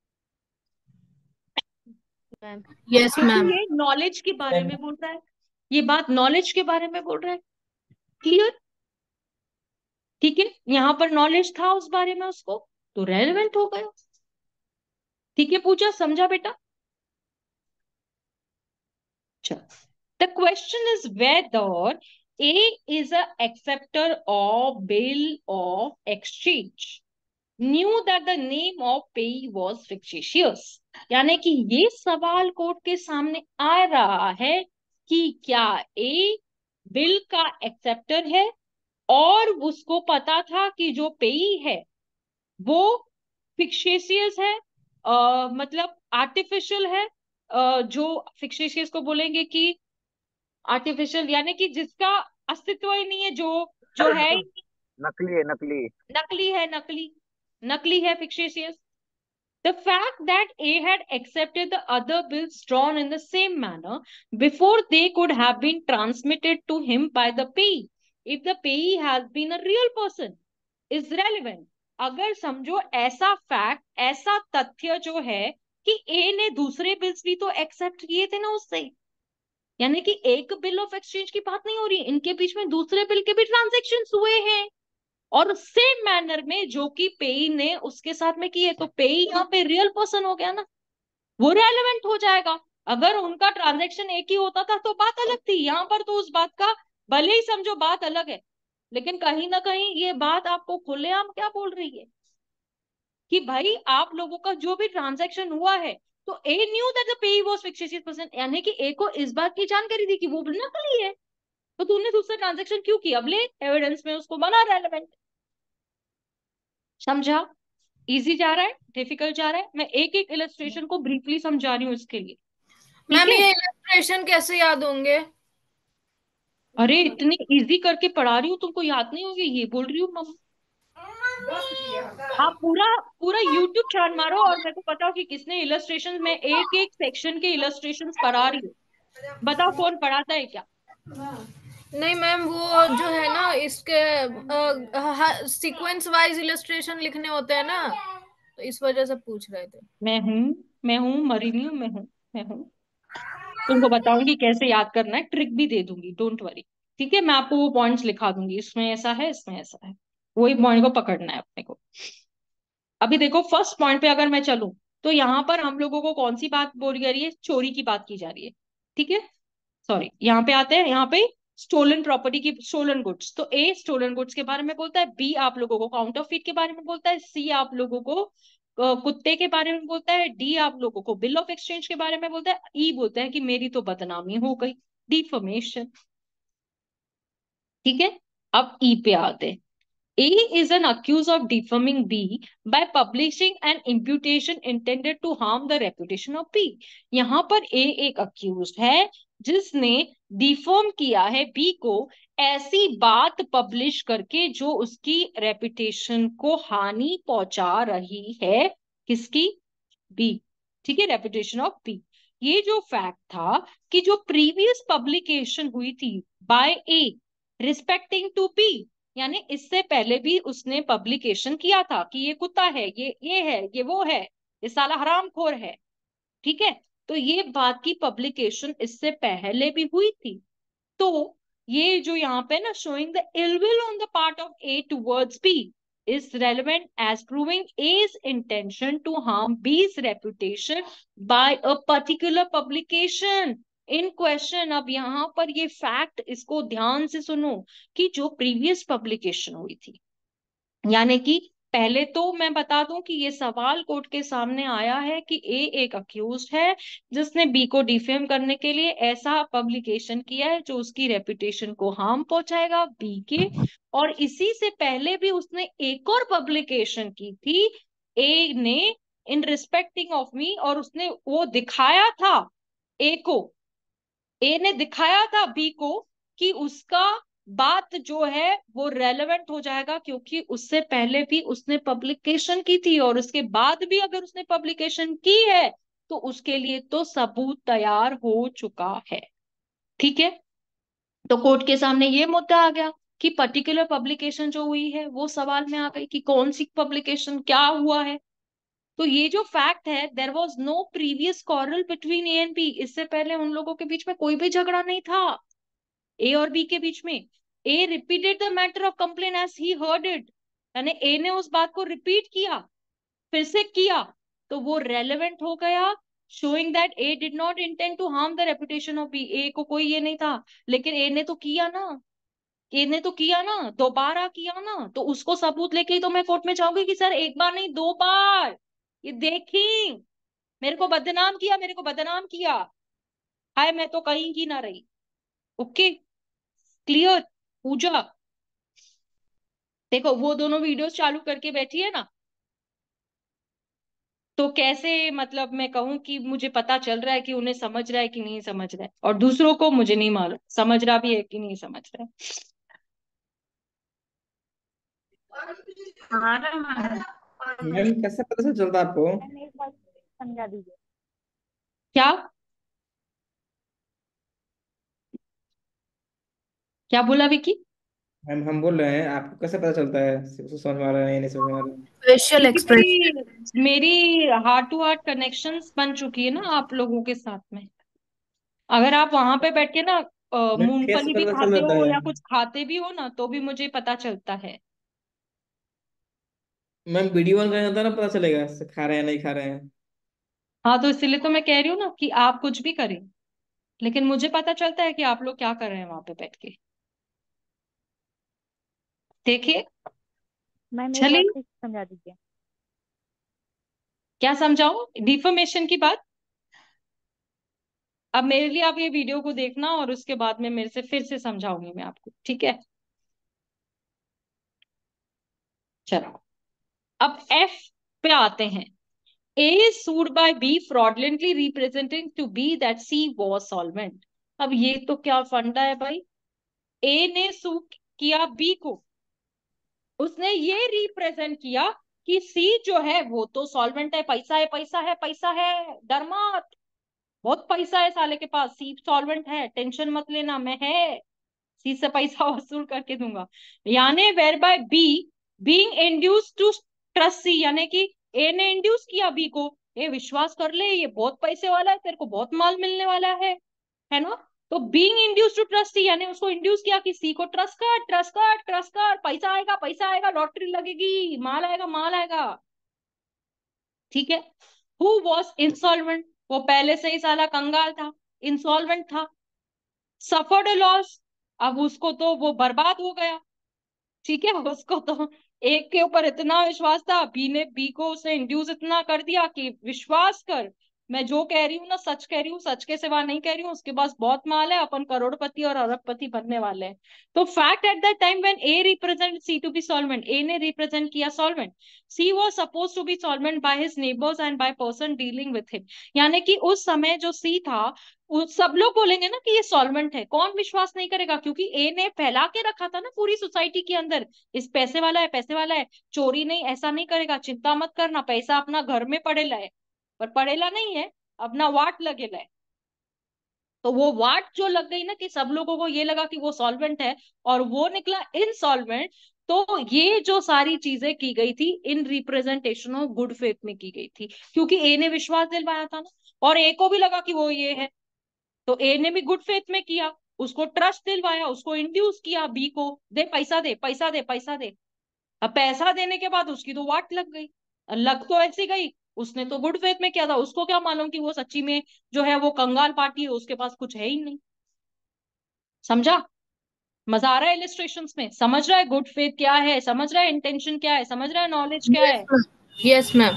यस क्योंकि मैम। ये नॉलेज के बारे में बोल रहा है, ये बात नॉलेज के बारे में बोल रहा है। क्लियर। ठीक है, यहाँ पर नॉलेज था उस बारे में उसको, तो रेलेवेंट हो गया। ठीक है पूजा, समझा बेटा। The question is whether A is a acceptor of bill of exchange, knew that the name of payee was fictitious। यानी कि ये सवाल कोर्ट के सामने आ रहा है कि क्या ए बिल का एक्सेप्टर है और उसको पता था कि जो पेई है वो फिक्सेशियस है, मतलब आर्टिफिशियल है, जो फिक्सेशियस को बोलेंगे कि आर्टिफिशियल, यानी कि जिसका अस्तित्व ही नहीं है, जो जो है ही नहीं, नकली है, नकली। नकली है, नकली, नकली है, fictitious। The fact that A had accepted the other bills drawn in the same manner before they could have been transmitted to him by the payee, if the payee has been a real person, is relevant। अगर समझो ऐसा fact, ऐसा तथ्य जो है कि ए ने दूसरे बिल्स भी तो एक्सेप्ट किए थे ना उससे, यानी कि एक बिल ऑफ एक्सचेंज की बात नहीं हो रही, इनके बीच में दूसरे बिल के भी ट्रांजेक्शन हुए हैं, और सेम मैनर में जो कि पेई ने उसके साथ में किए, तो पेई यहाँ पे रियल पर्सन हो गया ना, वो रेलेवेंट हो जाएगा। अगर उनका ट्रांजेक्शन एक ही होता था तो बात अलग थी, यहाँ पर तो उस बात का भले ही समझो बात अलग है, लेकिन कहीं ना कहीं ये बात आपको खुलेआम क्या बोल रही है कि भाई आप लोगों का जो भी ट्रांजेक्शन हुआ है, तो A knew that the payee was fictitious person, यानी कि ए को इस बात की जानकारी थी कि वो नकली है, तो तूने दूसरा ट्रांजेक्शन क्यों किया, अब ले एविडेंस में उसको बना रेलेवेंट। समझा। इजी जा रहा है, डिफिकल्ट जा रहा है, मैं एक एक इलस्ट्रेशन को ब्रीफली समझा रही हूँ इसके लिए। ठीक मैम है, ये इलस्ट्रेशन कैसे याद होंगे? अरे इतनी इजी करके पढ़ा रही हूँ, तुमको याद नहीं होगी, ये बोल रही हूँ मम्मा। आप पूरा पूरा यूट्यूब छान मारो और मेरे को बताओ कि किसने इलस्ट्रेशन में एक एक सेक्शन के इलस्ट्रेशंस पढ़ा रही हूँ, बताओ कौन पढ़ाता है क्या। नहीं मैम, वो जो है ना इसके सीक्वेंस वाइज इलस्ट्रेशन लिखने होते हैं ना, तो इस वजह से पूछ रहे थे। मैं हूँ मरी नहीं हूँ, मैं हूँ तुमको बताऊंगी कैसे याद करना है, ट्रिक भी दे दूंगी, डोंट वरी। ठीक है, मैं आपको वो पॉइंट्स लिखा दूंगी, इसमें ऐसा है, इसमें ऐसा है, वही पॉइंट को पकड़ना है अपने को। अभी देखो फर्स्ट पॉइंट पे अगर मैं चलूं, तो यहाँ पर हम लोगों को कौन सी बात बोली जा रही है, चोरी की बात की जा रही है। ठीक है, सॉरी, यहाँ पे आते हैं, यहाँ पे स्टोलन प्रॉपर्टी की, स्टोलन गुड्स, तो ए स्टोलन गुड्स के बारे में बोलता है, बी आप लोगों को काउंटरफीट के बारे में बोलता है, सी आप लोगों को कुत्ते के बारे में बोलता है, डी आप लोगों को बिल ऑफ एक्सचेंज के बारे में बोलता है, ई बोलता है कि मेरी तो बदनामी हो गई, डिफॉर्मेशन। ठीक है, अब ई पे आते हैं। A is an accused of defaming B by publishing an imputation intended to harm the reputation of B। यहाँ पर A एक accused है जिसने डिफॉर्म किया है B को, ऐसी बात पब्लिश करके जो उसकी रेपुटेशन को हानि पहुंचा रही है, किसकी, B। ठीक है, रेपुटेशन ऑफ B। ये जो फैक्ट था कि जो प्रीवियस पब्लिकेशन हुई थी by A respecting to B, यानी इससे पहले भी उसने पब्लिकेशन किया था कि ये कुत्ता है, ये है, ये वो है, ये साला हरामखोर है। ठीक है, तो ये बात की पब्लिकेशन इससे पहले भी हुई थी, तो ये जो यहाँ पे ना, showing the ill will on the part of A towards B is relevant as proving A's intention to harm B's reputation by a particular publication in question। अब यहाँ पर ये फैक्ट, इसको ध्यान से सुनो कि जो प्रीवियस पब्लिकेशन हुई थी, यानी कि पहले तो मैं बता दूं कि ये सवाल कोर्ट के सामने आया है कि ए एक अक्यूज्ड है जिसने बी को डिफेम करने के लिए ऐसा पब्लिकेशन किया है जो उसकी रेपुटेशन को हार्म पहुंचाएगा बी के, और इसी से पहले भी उसने एक और पब्लिकेशन की थी ए ने इन रिस्पेक्टिंग ऑफ मी, और उसने वो दिखाया था ए को, ए ने दिखाया था बी को कि उसका बात जो है वो रेलेवेंट हो जाएगा क्योंकि उससे पहले भी उसने पब्लिकेशन की थी, और उसके बाद भी अगर उसने पब्लिकेशन की है तो उसके लिए तो सबूत तैयार हो चुका है। ठीक है, तो कोर्ट के सामने ये मुद्दा आ गया कि पर्टिकुलर पब्लिकेशन जो हुई है वो सवाल में आ गई कि कौन सी पब्लिकेशन, क्या हुआ है। तो ये जो फैक्ट है, there was no previous quarrel between A and B, इससे पहले उन लोगों के बीच में कोई भी झगड़ा नहीं था ए और बी के बीच में। A repeated the matter of complain as he heard it, यानी ए ने उस बात को रिपीट किया, फिर से किया, तो वो रेलेवेंट हो गया, showing that A did not intend to harm the reputation of B. A को कोई ये नहीं था, लेकिन ए ने तो किया ना, ए ने तो किया ना, दोबारा किया ना, तो उसको सबूत लेके ही तो मैं कोर्ट में जाऊंगी कि सर एक बार नहीं 2 बार ये देखी, मेरे को बदनाम किया, मेरे को बदनाम किया, हाय मैं तो कहीं की ना रही। Okay, clear Pooja? देखो वो दोनों वीडियोस चालू करके बैठी है ना, तो कैसे मतलब मैं कहूं कि मुझे पता चल रहा है कि उन्हें समझ रहा है कि नहीं समझ रहा है, और दूसरों को मुझे नहीं मालूम समझ रहा भी है कि नहीं समझ रहा है। हाँ ना मैम। मैम कैसे पता चलता आपको? मैम एक बार समझा दीजिए। क्या क्या बोला विकी? मैम हम बोल रहे हैं आपको कैसे पता चलता है, उसको समझ में आ रहा है या नहीं समझ में आ रहा है? फेशियल क्योंकि एक्सप्रेशन। मेरी हार्ट टू हार्ट कनेक्शंस बन चुकी है ना आप लोगों के साथ में। अगर आप वहां पे बैठ के ना मैम फेस से मूंगफली भी पता चल खाते जाता हो है। या कुछ खाते भी हो ना तो भी मुझे पता चलता है। मैम वीडियो ऑन करना था ना, पता चलेगा खा रहे हैं नहीं खा रहे हैं। हाँ तो इसीलिए तो मैं कह रही हूँ ना कि आप कुछ भी करें, लेकिन मुझे पता चलता है कि आप लोग क्या कर रहे हैं वहां पे बैठ के। देखिए, मैम एक बार चलिए, फिर समझा दीजिए। क्या समझाऊं डिफॉर्मेशन की बात? अब मेरे लिए आप ये वीडियो को देखना और उसके बाद में मेरे से फिर से समझाऊंगी मैं आपको, ठीक है? चलो, अब एफ पे आते हैं। A is sued by B fraudulently representing to B that C was solvent। अब ये तो क्या फंडा है भाई, A ने सू किया B को, उसने ये रिप्रेजेंट किया कि C जो है वो तो सॉल्वेंट है, पैसा है पैसा है पैसा है, डर मत, बहुत पैसा है साले के पास, सी सॉल्वेंट है, टेंशन मत लेना, मैं है, सी से पैसा वसूल करके दूंगा। यानी whereby B being induce to trust C, यानी कि ए ने इंड्यूस किया बी को, ये विश्वास कर ले ये बहुत पैसे वाला है, तेरे को बहुत माल मिलने वाला है ना? तो being induce to trust C यानी उसको इंड्यूस किया कि सी को ट्रस्ट कर ट्रस्ट कर ट्रस्ट कर, पैसा आएगा, लॉटरी लगेगी, माल आएगा माल आएगा। ठीक है, हु वॉज इंसॉल्वेंट, वो पहले से ही साला कंगाल था, इंसॉल्वेंट था, सफर्ड लॉस, अब उसको तो वो बर्बाद हो गया। ठीक है, उसको तो एक के ऊपर इतना विश्वास था, बी ने बी को उसने इंड्यूस इतना कर दिया कि विश्वास कर, मैं जो कह रही हूँ ना सच कह रही हूँ, सच के सिवा नहीं कह रही हूँ, उसके पास बहुत माल है, अपन करोड़पति और अरबपति बनने वाले हैं। तो fact at that time when A represent C to be solvent, A ने रिप्रेजेंट किया solvent, C was suppose to be solvent by his neighbours and by person dealing with him, यानी कि उस समय जो सी था सब लोग बोलेंगे ना कि ये सॉल्वेंट है, कौन विश्वास नहीं करेगा, क्योंकि ए ने फैला के रखा था ना पूरी सोसाइटी के अंदर, इस पैसे वाला है पैसे वाला है, चोरी नहीं ऐसा नहीं करेगा, चिंता मत करना, पैसा अपना घर में पड़ेला है, पर पड़ेला नहीं है, अपना वाट लगेला है। तो वो वाट जो लग गई ना कि सब लोगों को ये लगा कि वो सॉल्वेंट है और वो निकला इनसॉल्वेंट, तो ये जो सारी चीजें की गई थी in representation of good faith में की गई थी, क्योंकि ए ने विश्वास दिलवाया था ना, और ए को भी लगा कि वो ये है, तो ए ने भी गुड फेथ में किया, उसको ट्रस्ट दिलवाया, उसको इंड्यूस किया बी को, दे पैसा दे पैसा दे पैसा दे। अब पैसा देने के बाद उसकी तो वाट लग गई, लग तो ऐसी गई, उसने तो गुड फेथ में किया था, उसको क्या मालूम कि वो सच्ची में जो है वो कंगाल पार्टी है, उसके पास कुछ है ही नहीं। समझा? मजा आ रहा है इलिस्ट्रेशंस में? समझ रहा है गुड फेथ क्या है, समझ रहा है इंटेंशन क्या है, समझ रहा है नॉलेज क्या यस है? Ma'am, yes ma'am.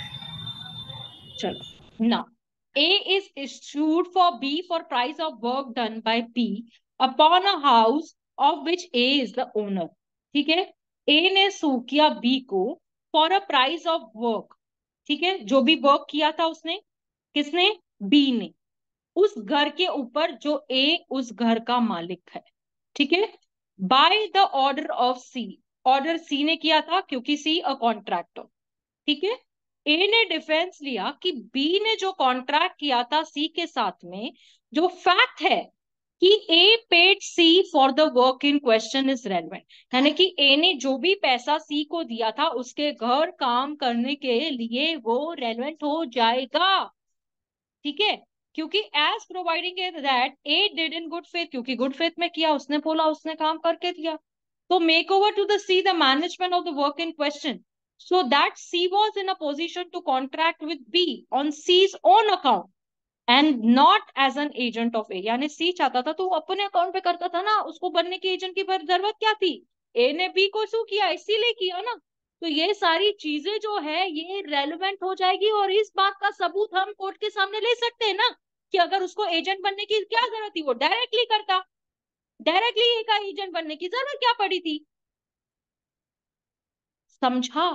चलो ना, A is issued for B for price of work done by B upon a house of which A is the owner। ठीक है, A ने सू किया B को for a price of work. ठीक है, जो भी वर्क किया था उसने, किसने? B ने, उस घर के ऊपर जो A उस घर का मालिक है। ठीक है, by the order of C, order C ने किया था क्योंकि C अ कॉन्ट्रैक्टर। ठीक है, ए ने डिफेंस लिया कि बी ने जो कॉन्ट्रैक्ट किया था सी के साथ में, जो फैक्ट है कि A paid C for the work in question is relevant, यानी कि ए ने जो भी पैसा सी को दिया था उसके घर काम करने के लिए वो रेलेवेंट हो जाएगा। ठीक है, क्योंकि as providing that A did in good faith, क्योंकि गुड फेथ में किया, उसने बोला, उसने काम करके दिया। तो make over to the C the management of the work in question so that C was in a position to contract with B on C's own account and not as an agent of A। यानी C चाहता था तो वो अपने account पे करता था ना, उसको बनने की एजेंट की जरूरत क्या थी? A ने B को सू किया इसीलिए किया ना। तो ये सारी चीजें जो है ये रेलेवेंट हो जाएगी, और इस बात का सबूत हम कोर्ट के सामने ले सकते हैं ना, कि अगर उसको एजेंट बनने की क्या जरूरत थी, वो डायरेक्टली करता, डायरेक्टली ए का एजेंट बनने की जरूरत क्या पड़ी थी? समझा?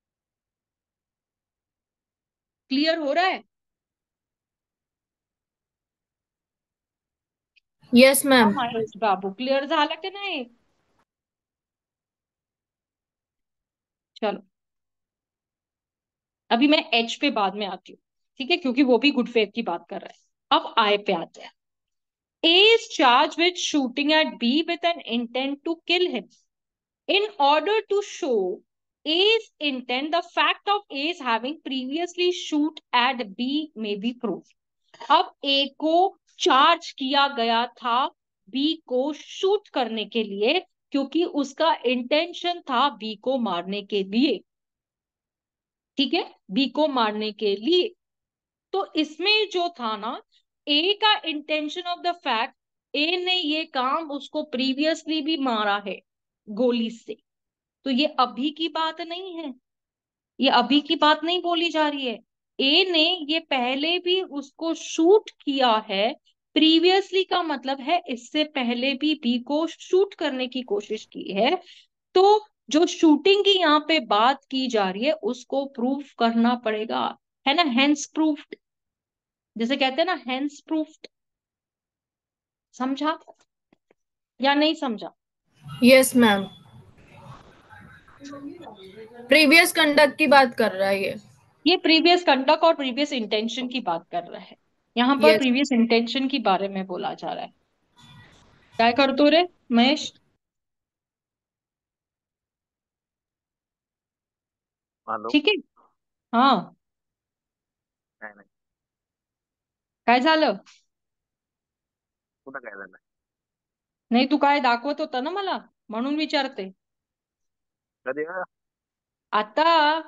क्लियर हो रहा है? Yes ma'am. Mahesh Babu clear झालं की नाही? चलो, अभी मैं एच पे बाद में आती हूँ। ठीक है, क्योंकि वो भी गुड फेथ की बात कर रहा है। अब आई पे आते हैं। A is charge with shooting at B with an intent to kill him. In order to show A's intent, the fact of A's having previously shoot at B may be proved। अब A को charge किया गया था B को shoot करने के लिए, क्योंकि उसका इंटेंशन था B को मारने के लिए। ठीक है, B को मारने के लिए। तो इसमें जो था ना, A का intention of the fact, A ने ये काम उसको प्रीवियसली भी मारा है गोली से। तो ये अभी की बात नहीं है, ये अभी की बात नहीं बोली जा रही है। ए ने ये पहले भी उसको शूट किया है। प्रीवियसली का मतलब है इससे पहले भी बी को शूट करने की कोशिश की है। तो जो शूटिंग की यहाँ पे बात की जा रही है उसको प्रूव करना पड़ेगा, है ना? हेंस प्रूफ्ड, जैसे कहते हैं ना, हेंस प्रूफ्ड। समझा या नहीं समझा? यस मैम, प्रीवियस कंडक्ट की बात कर रहा है ये। ये प्रीवियस कंडक्ट और प्रीवियस इंटेंशन की बात कर रहा है। यहाँ पर यस। प्रीवियस इंटेंशन के बारे में बोला जा रहा है। क्या कर तू रे महेश? हॅलो. ठीक आहे, हा, काय नाही, काय झालं? कुठं काय झालं? नाही, तू काय दाखवत होता ना मला, म्हणून विचारते कधी आता।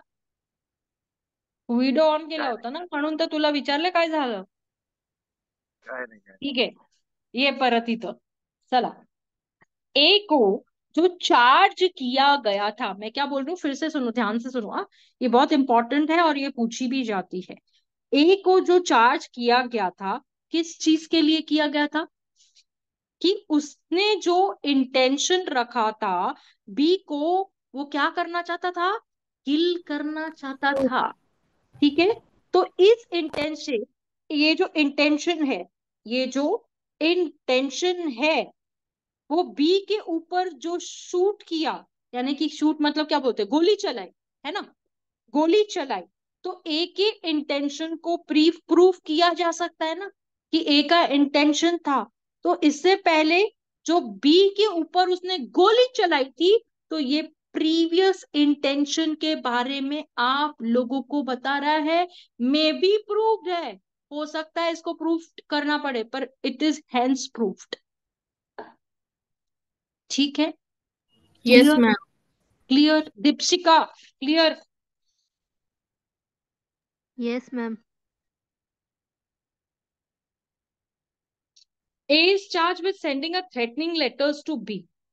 व्हिडिओ ऑन केला काय होता नाही, ना, म्हणून तर तुला विचारले काय झालं। काय नाही, काय ठीक आहे, ये परत इथं। चला, ए को जो चार्ज किया गया था, मैं क्या बोल रही हूँ फिर से सुनो, ध्यान से सुनो। ये बहुत इंपॉर्टेंट है और ये पूछी भी जाती है। ए को जो चार्ज किया गया था, किस चीज के लिए किया गया था? कि उसने जो इंटेंशन रखा था बी को, वो क्या करना चाहता था? किल करना चाहता था। ठीक है, तो इस इंटेंशन, ये जो इंटेंशन है, ये जो इंटेंशन है, वो बी के ऊपर जो शूट किया, यानी कि शूट मतलब क्या बोलते हैं, गोली चलाई, है ना? गोली चलाई। तो ए के इंटेंशन को प्रूफ किया जा सकता है ना, कि ए का इंटेंशन था। तो इससे पहले जो बी के ऊपर उसने गोली चलाई थी, तो ये प्रीवियस इंटेंशन के बारे में आप लोगों को बता रहा है। मे बी प्रूव्ड है, हो सकता है इसको प्रूफ करना पड़े, पर इट इज हेंस प्रूफ्ड। ठीक है, yes clear? Ma'am. Clear Deepshika? Clear? Yes, ma'am. A is charged with sending a threatening letters to B।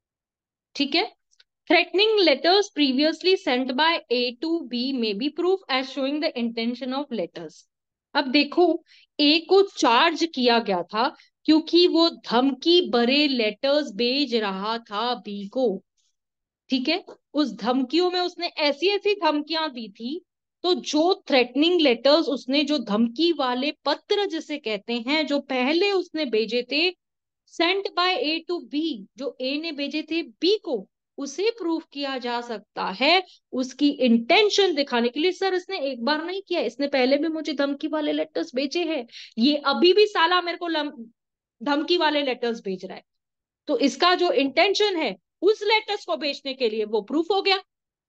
ठीक है। Threatening letters previously sent by A to B may be proof as showing the intention of letters. अब देखो, ए को charge किया गया था क्योंकि वो धमकी भरे लेटर्स भेज रहा था बी को। ठीक है, उस धमकियों में उसने ऐसी ऐसी धमकियां दी थी, तो जो थ्रेटनिंग लेटर्स उसने, जो धमकी वाले पत्र जिसे कहते हैं, जो पहले उसने भेजे थे sent by A to B, जो ए ने भेजे थे बी को, उसे प्रूफ किया जा सकता है उसकी इंटेंशन दिखाने के लिए। सर इसने एक बार नहीं किया, इसने पहले भी मुझे धमकी वाले लेटर्स भेजे हैं, ये अभी भी साला मेरे को धमकी वाले लेटर्स भेज रहा है, तो इसका जो इंटेंशन है उस लेटर्स को भेजने के लिए वो प्रूफ हो गया,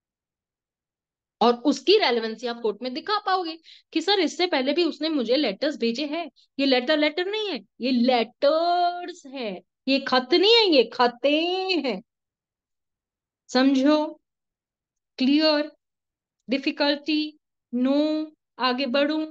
और उसकी रेलेवेंसी आप कोर्ट में दिखा पाओगे कि सर इससे पहले भी उसने मुझे लेटर्स भेजे हैं, ये लेटर लेटर नहीं है, ये लेटर्स है, ये खत नहीं है, ये खते हैं। समझो? क्लियर? डिफिकल्टी? नो? आगे बढ़ूं?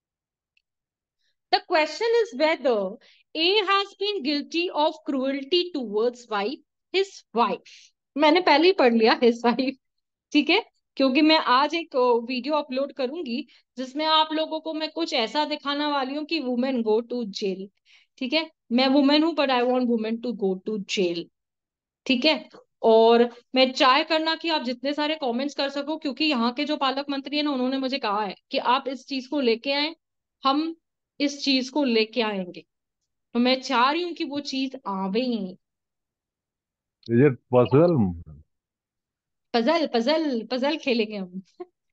The question is whether A has been guilty of cruelty towards wife, his wife. मैंने पहले ही पढ़ लिया हिज वाइफ, ठीक है, क्योंकि मैं आज एक वीडियो अपलोड करूंगी जिसमें आप लोगों को मैं कुछ ऐसा दिखाने वाली हूँ कि वुमेन गो टू जेल। ठीक है, मैं वुमेन हूं but I want women to go to jail. ठीक है, और मैं ट्राई करना कि आप जितने सारे कमेंट्स कर सको, क्योंकि यहाँ के जो पालक मंत्री है ना, उन्होंने मुझे कहा है कि आप इस चीज को लेके आए, हम इस चीज को लेके आएंगे, तो मैं चाह रही हूँ कि वो चीज आवे। Is it possible? Puzzle puzzle puzzle खेलेंगे हम।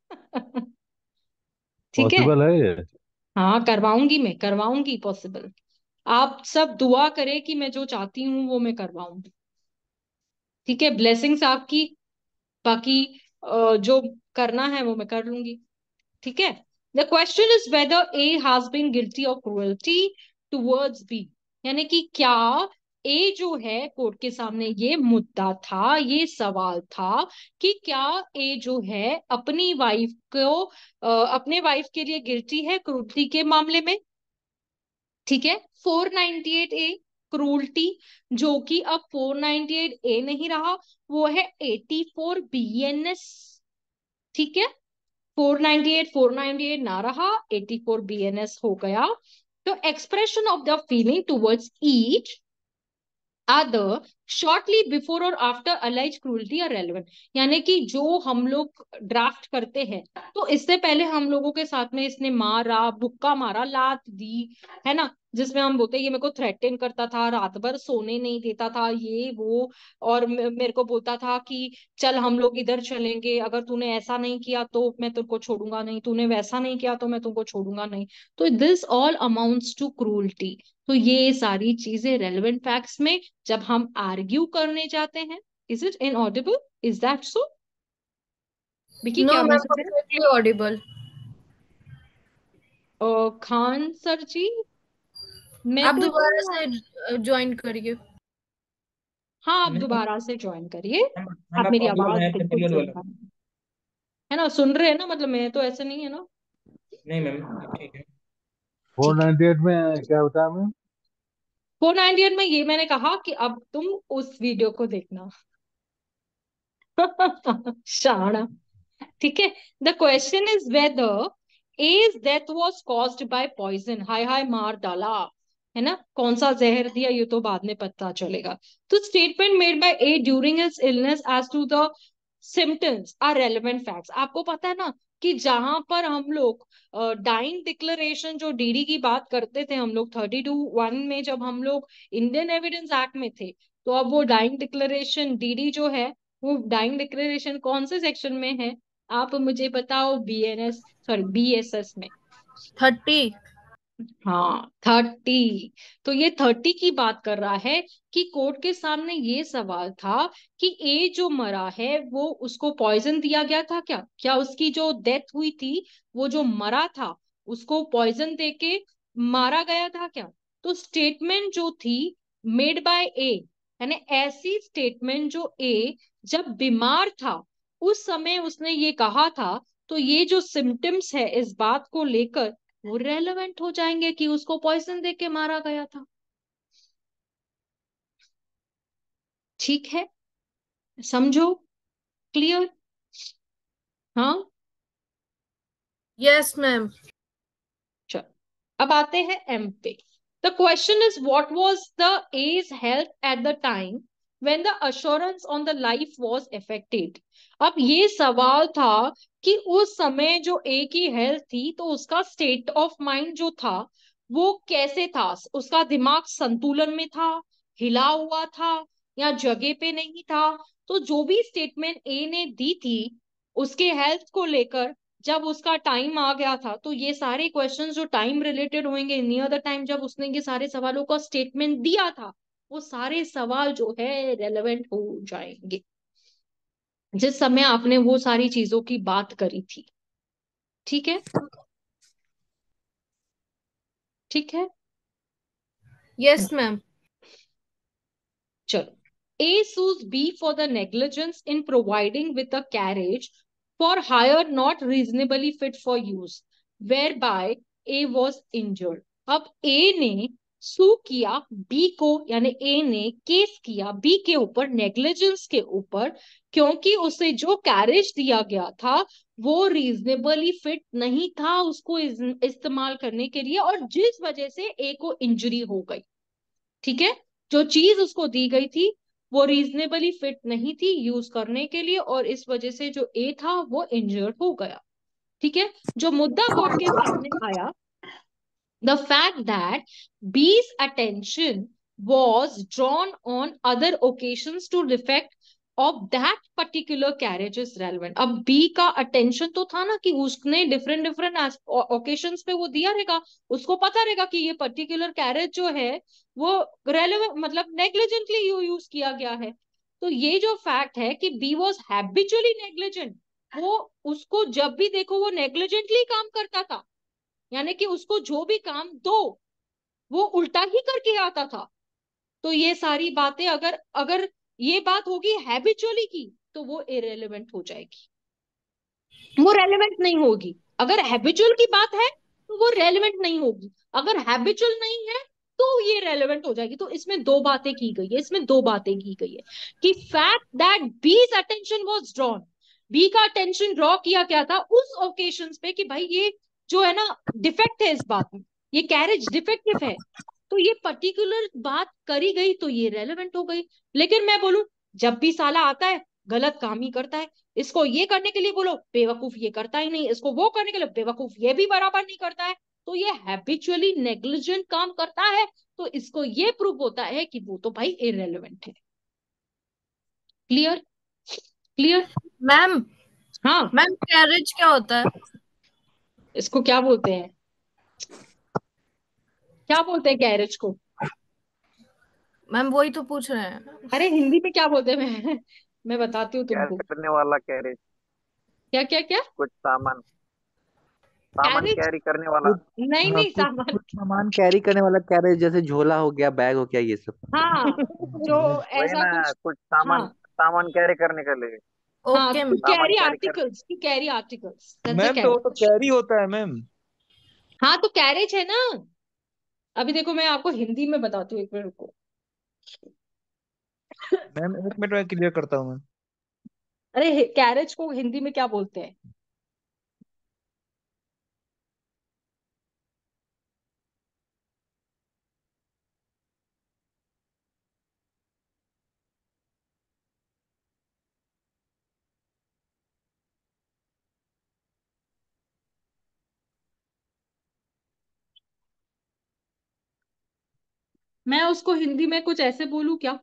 ठीक है, पॉसिबल है ये? हाँ करवाऊंगी, मैं करवाऊंगी पॉसिबल। आप सब दुआ करें कि मैं जो चाहती हूँ वो मैं करवाऊंगी। ठीक है, ब्लेसिंग्स आपकी, बाकी जो करना है वो मैं कर लूंगी। ठीक है, the question is whether A has been guilty of cruelty towards B, यानी कि क्या ए जो है कोर्ट के सामने, ये मुद्दा था, ये सवाल था कि क्या ए जो है अपनी वाइफ को, अपने वाइफ के लिए गिल्टी है क्रूरती के मामले में। ठीक है, 498 ए क्रूरटी, जो कि अब 498 ए नहीं रहा, वो है 84 बीएनएस। ठीक है, 498 ना रहा, 84 बीएनएस हो गया। तो expression of the feeling towards each other shortly before और after alleged cruelty are relevant, यानी कि जो हम लोग ड्राफ्ट करते हैं, तो इससे पहले हम लोगों के साथ में इसने मारा, बुक्का मारा, लात दी, है ना, जिसमें हम बोलते हैं ये मेरे को थ्रेटन करता था, रात भर सोने नहीं देता था, ये वो, और मेरे को बोलता था कि चल हम लोग इधर चलेंगे, अगर तूने ऐसा नहीं किया तो मैं तुमको छोड़ूंगा नहीं, तूने वैसा नहीं किया तो मैं तुमको छोड़ूंगा नहीं। तो this all amounts to cruelty. तो ये सारी चीजें रेलेवेंट फैक्ट्स में जब हम आर्ग्यू करने जाते हैं, is it inaudible? Is that so? विकी नो क्या मैम, मैसेज है? Perfectly audible. Khan sir ji, मैं आप तो दोबारा इतना, से ज्वाइन करिए। हाँ आप नहीं, दोबारा से ज्वाइन करिए। हम आप आपको मेरी ऑडियो आवाज है तो बिल्कुल क्लियर सुन वाला। पा रहे हैं, है ना, सुन रहे हैं ना, मतलब मैं तो ऐसे नहीं है ना? नहीं मैम, ठीक है। ठीक है, 498 में क्या होता है मैम? 498 में ये मैंने कहा कि अब तुम उस वीडियो को देखना। शाना। ठीक है, the question is whether A's death was caused by poison, हाय हाय मार डाला, है ना, कौन सा जहर दिया ये तो बाद में पता चलेगा। तो statement made by A during his illness as to the symptoms are relevant facts. आपको पता है ना कि जहां पर हम लोग डाइंग डिक्लेरेशन, जो डीडी की बात करते थे हम लोग 32(1) में, जब हम लोग इंडियन एविडेंस एक्ट में थे, तो अब वो डाइंग डिक्लेरेशन डीडी जो है, वो डाइंग डिक्लेरेशन कौन से सेक्शन में है? आप मुझे बताओ, बीएनएस, सॉरी बीएसएस में। 30। हाँ 30। तो ये 30 की बात कर रहा है कि कोर्ट के सामने ये सवाल था कि ए जो मरा है वो, उसको पॉइजन दिया गया था क्या, क्या उसकी जो डेथ हुई थी, वो जो मरा था उसको पॉइजन देके मारा गया था क्या? तो स्टेटमेंट जो थी मेड बाय ए, यानी ऐसी स्टेटमेंट जो ए जब बीमार था उस समय उसने ये कहा था, तो ये जो सिम्टम्स है इस बात को लेकर, वो रेलेवेंट हो जाएंगे कि उसको पॉइजन दे के मारा गया था। ठीक है, समझो? क्लियर? हाँ, यस मैम। चलो अब आते हैं एम पे। The question is what was the A's health at the time when the assurance on the life was affected. अब ये सवाल था कि उस समय जो ए की हेल्थ थी तो उसका स्टेट ऑफ माइंड जो था वो कैसे था, उसका दिमाग संतुलन में था, हिला हुआ था, या जगह पे नहीं था। तो जो भी स्टेटमेंट ए ने दी थी उसके हेल्थ को लेकर, जब उसका टाइम आ गया था तो ये सारे क्वेश्चंस जो टाइम रिलेटेड होंगे नियर द टाइम जब उसने ये सारे सवालों का स्टेटमेंट दिया था, वो सारे सवाल जो है रेलेवेंट हो जाएंगे जिस समय आपने वो सारी चीजों की बात करी थी। ठीक है? ठीक है? Yes ma'am. चलो, A sues B for the negligence in providing with a carriage for hire not reasonably fit for use, whereby A was injured. अब A ने सू किया B को, यानी A ने केस किया B के ऊपर नेग्लिजेंस के ऊपर, क्योंकि उसे जो कैरेज दिया गया था वो रीजनेबली फिट नहीं था उसको इस्तेमाल करने के लिए, और जिस वजह से A को इंजरी हो गई। ठीक है? जो चीज उसको दी गई थी वो रीजनेबली फिट नहीं थी यूज करने के लिए, और इस वजह से जो ए था वो इंजर्ड हो गया। ठीक है? जो मुद्दा कोर्ट के सामने आया, the fact that B's attention was drawn on other occasions to defect of that particular carriage is relevant. अब B का अटेंशन तो था ना कि उसने डिफरेंट डिफरेंट ओकेशंस पे वो दिया रहेगा, उसको पता रहेगा कि ये पर्टिकुलर कैरेज जो है वो रेलेवेंट मतलब नेग्लिजेंटली यूज किया गया है। तो ये जो फैक्ट है कि बी वॉज हैबिचुअली नेग्लिजेंट, वो उसको जब भी देखो वो नेग्लिजेंटली काम करता था, यानी कि उसको जो भी काम दो वो उल्टा ही करके आता था। तो ये सारी बातें अगर अगर ये बात होगी हैबिचुअली की तो वो इरेलीवेंट हो जाएगी, वो रेलेवेंट नहीं होगी। अगर हैबिचुअल की बात है तो वो रेलेवेंट नहीं होगी, अगर हैबिचुअल नहीं है तो ये रेलेवेंट हो जाएगी। तो इसमें दो बातें की गई है, इसमें दो बातें की गई है कि fact that B's attention was drawn, B का अटेंशन ड्रॉ किया गया था उस ओकेशंस पे कि भाई ये जो है ना डिफेक्ट है, इस बात में ये कैरेज डिफेक्टिव है, तो ये पर्टिकुलर बात करी गई तो ये रेलेवेंट हो गई। लेकिन मैं बोलूं जब भी साला आता है गलत काम ही करता है, इसको ये करने के लिए बोलो बेवकूफ ये करता ही नहीं, इसको वो करने के लिए बेवकूफ ये भी बराबर नहीं करता है, तो ये हैबिचुअली नेग्लिजेंट काम करता है, तो इसको ये प्रूव होता है कि वो तो भाई इररेलेवेंट है। क्लियर? क्लियर? मैम हाँ, मैम कैरेज क्या होता है? इसको क्या बोलते हैं, क्या बोलते हैं कैरेज को? मैम वही तो पूछ रहे हैं। अरे हिंदी में क्या बोलते हैं, मैं बताती हूँ कैरी तुमको। करने वाला कैरेज, क्या क्या क्या? कुछ सामान सामान कैरेज? कैरी करने वाला। कुछ नहीं हाँ, नहीं, कुछ सामान। कुछ सामान कैरी करने वाला कैरेज, जैसे झोला हो गया, बैग हो गया, ये सब। हाँ, जो वही ऐसा ना, कुछ। कुछ हाँ सामान सामान कैरी करने के लिए। हाँ, ओके टू सामान कैरी कैरी कर। Articles, to carry articles, that's a ma'am तो वो तो कैरेज। कैरी होता है मैम। हाँ तो कैरेज है ना। अभी देखो मैं आपको हिंदी में बताती हूँ, एक मिनट रुको। मैम एक मिनट में क्लियर करता हूँ मैम। अरे कैरेज को हिंदी में क्या बोलते हैं? मैं उसको हिंदी में कुछ ऐसे बोलूं क्या?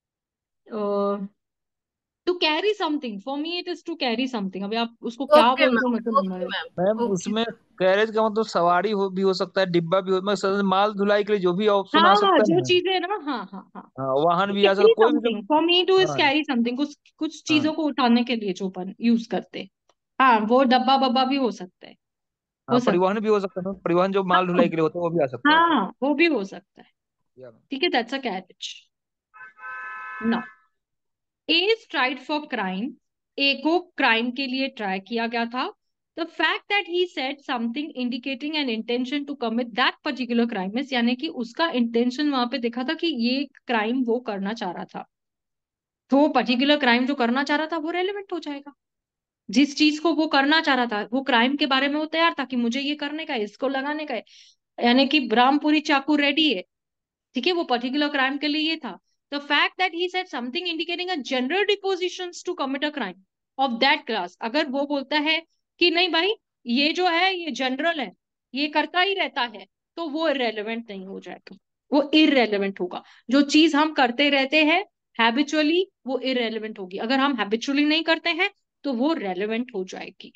To carry something, for me it is to carry something. अभी आप उसको क्या ओके बोलते हो मैम। मतलब नहीं ओके मालूम। Ma'am ma'am. ओके। उसमें कैरेज का मतलब सवारी भी हो सकता है, डिब्बा भी हो, मतलब माल ढुलाई के लिए जो भी ऑप्शन आ हाँ सकता है जो ना। चीजें है ना, हाँ हाँ हाँ, हाँ वाहन भी आ सकता, कैरी कोई भी something, for me to is हाँ कैरी समथिंग, कुछ कुछ हाँ चीजों को उठाने के लिए जो अपन यूज करते हैं। हाँ, वो डब्बा बब्बा भी हो सकता है, हाँ हो सकता परिवहन भी हो सकता है मैम, परिवहन जो है। माल ढुलाई के लिए होता है वो भी आ सकता है। हाँ वो भी हो सकता है। या मैम। ठीक है, that's a carriage. Now A tried for crime, A को क्राइम के लिए ट्राई किया गया था। The fact that he said something indicating an intention to commit that particular crime is, यानी कि उसका इंटेंशन वहां पे देखा था कि ये क्राइम वो करना चाह रहा था। तो वो पर्टिकुलर क्राइम जो करना चाह रहा था वो रेलेवेंट हो जाएगा। जिस चीज को वो करना चाह रहा था, वो क्राइम के बारे में वो तैयार था कि मुझे ये करने का है, इसको लगाने का है, यानी कि रामपुरी चाकू रेडी है, ठीक है, वो पर्टिकुलर क्राइम के लिए ये था। The fact that he said something indicating a general dispositions to commit a crime of that class, अगर वो बोलता है कि नहीं भाई ये जो है ये जनरल है, ये करता ही रहता है, तो वो इरेलीवेंट नहीं हो जाएगा, वो इरेलीवेंट होगा। जो चीज हम करते रहते हैं हैबिचुअली, वो इरेलीवेंट होगी। अगर हम हैबिचुअली नहीं करते हैं तो वो रेलेवेंट हो जाएगी।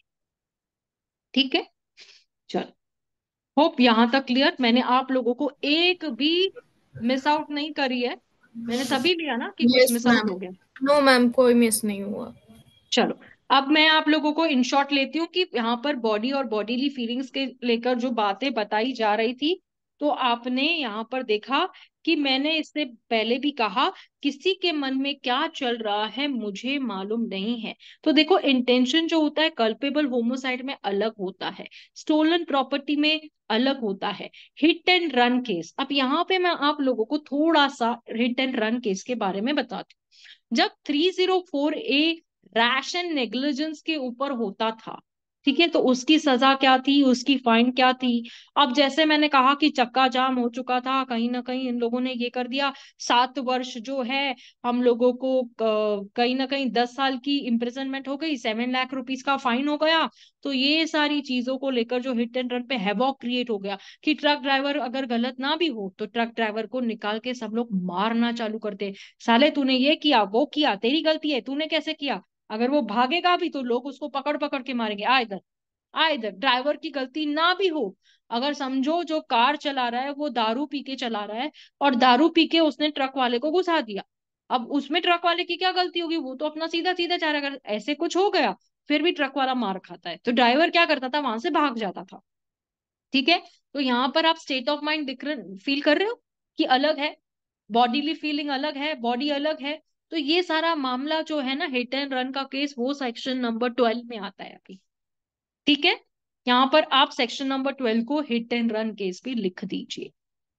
ठीक है, चलो, होप यहां तक क्लियर। मैंने आप लोगों को एक भी मिस आउट नहीं करी है, मैंने सभी लिया ना कि कुछ यस मिस आउट मैम। हो गया? नो मैम, कोई मिस नहीं हुआ। चलो, अब मैं आप लोगों को इन शॉर्ट लेती हूँ कि यहाँ पर बॉडी और बॉडीली फीलिंग्स के लेकर जो बातें बताई जा रही थी, तो आपने यहाँ पर देखा कि मैंने इससे पहले भी कहा किसी के मन में क्या चल रहा है मुझे मालूम नहीं है। तो देखो, इंटेंशन जो होता है कल्पेबल होमोसाइड में अलग होता है, स्टोलन प्रॉपर्टी में अलग होता है, हिट एंड रन केस। अब यहाँ पे मैं आप लोगों को थोड़ा सा हिट एंड रन केस के बारे में बताती हूँ। जब 304A रैश एंड नेग्लिजेंस के ऊपर होता था, ठीक है, तो उसकी सजा क्या थी, उसकी फाइन क्या थी? अब जैसे मैंने कहा कि चक्का जाम हो चुका था, कहीं ना कहीं इन लोगों ने ये कर दिया, 7 वर्ष जो है हम लोगों को कहीं ना कहीं 10 साल की इम्प्रिजनमेंट हो गई, 7 लाख रुपीज का फाइन हो गया। तो ये सारी चीजों को लेकर जो हिट एंड रन पे हैवॉक क्रिएट हो गया कि ट्रक ड्राइवर अगर गलत ना भी हो तो ट्रक ड्राइवर को निकाल के सब लोग मारना चालू करते, साले तूने ये किया वो किया, तेरी गलती है, तूने कैसे किया? अगर वो भागेगा भी तो लोग उसको पकड़ पकड़ के मारेंगे, आ इधर आ इधर। ड्राइवर की गलती ना भी हो, अगर समझो जो कार चला रहा है वो दारू पी के चला रहा है और दारू पी के उसने ट्रक वाले को घुसा दिया, अब उसमें ट्रक वाले की क्या गलती होगी? वो तो अपना सीधा सीधा जा रहा है। अगर ऐसे कुछ हो गया फिर भी ट्रक वाला मार खाता है, तो ड्राइवर क्या करता था, वहां से भाग जाता था। ठीक है, तो यहाँ पर आप state of mind different feel कर रहे हो कि अलग है, बॉडीली फीलिंग अलग है, बॉडी अलग है। तो ये सारा मामला जो है ना हिट एंड रन का केस, वो सेक्शन नंबर 12 में आता है अभी। ठीक है, यहाँ पर आप सेक्शन नंबर 12 को हिट एंड रन केस भी लिख दीजिए।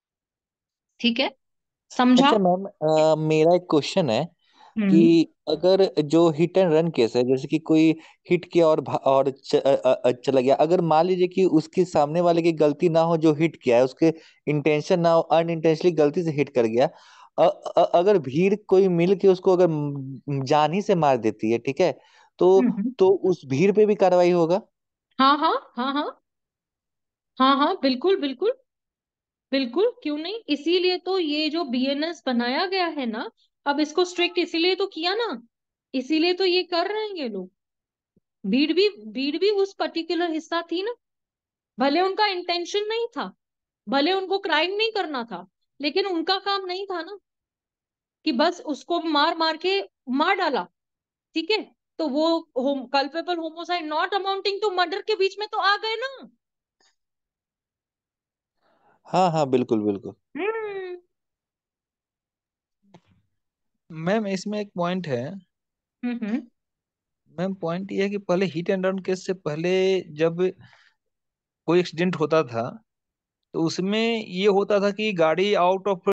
ठीक है, समझा? अच्छा मैम, मेरा एक क्वेश्चन है हम्म कि अगर जो हिट एंड रन केस है, जैसे कि कोई हिट किया और चला गया, अगर मान लीजिए कि उसके सामने वाले की गलती ना हो, जो हिट किया है उसके इंटेंशन ना हो, अनइंटेंशनली गलती से हिट कर गया, अगर भीड़ कोई मिल के उसको अगर जान ही से मार देती है, ठीक है, हम्म। तो उस भीड़ पे भी कार्रवाई होगा? हाँ हाँ हाँ हाँ हाँ हाँ, बिल्कुल बिल्कुल बिल्कुल, क्यों नहीं? इसीलिए तो ये जो बीएनएस बनाया गया है ना, अब इसको स्ट्रिक्ट इसीलिए तो किया ना, इसीलिए तो ये कर रहे हैं ये लोग। भीड़ भी उस पर्टिकुलर हिस्सा थी ना, भले उनका इंटेंशन नहीं था, भले उनको क्राइम नहीं करना था, लेकिन उनका काम नहीं था ना कि बस उसको मार मार के मार डाला। ठीक है, तो वो culpable homicide not amounting to murder के बीच में तो आ गए ना। हाँ हाँ, बिल्कुल बिल्कुल। हम्म मैम इसमें एक पॉइंट है। हम्म। मैम पॉइंट ये है कि पहले हिट एंड रन केस से पहले जब कोई एक्सीडेंट होता था तो उसमें ये होता था कि गाड़ी आउट ऑफ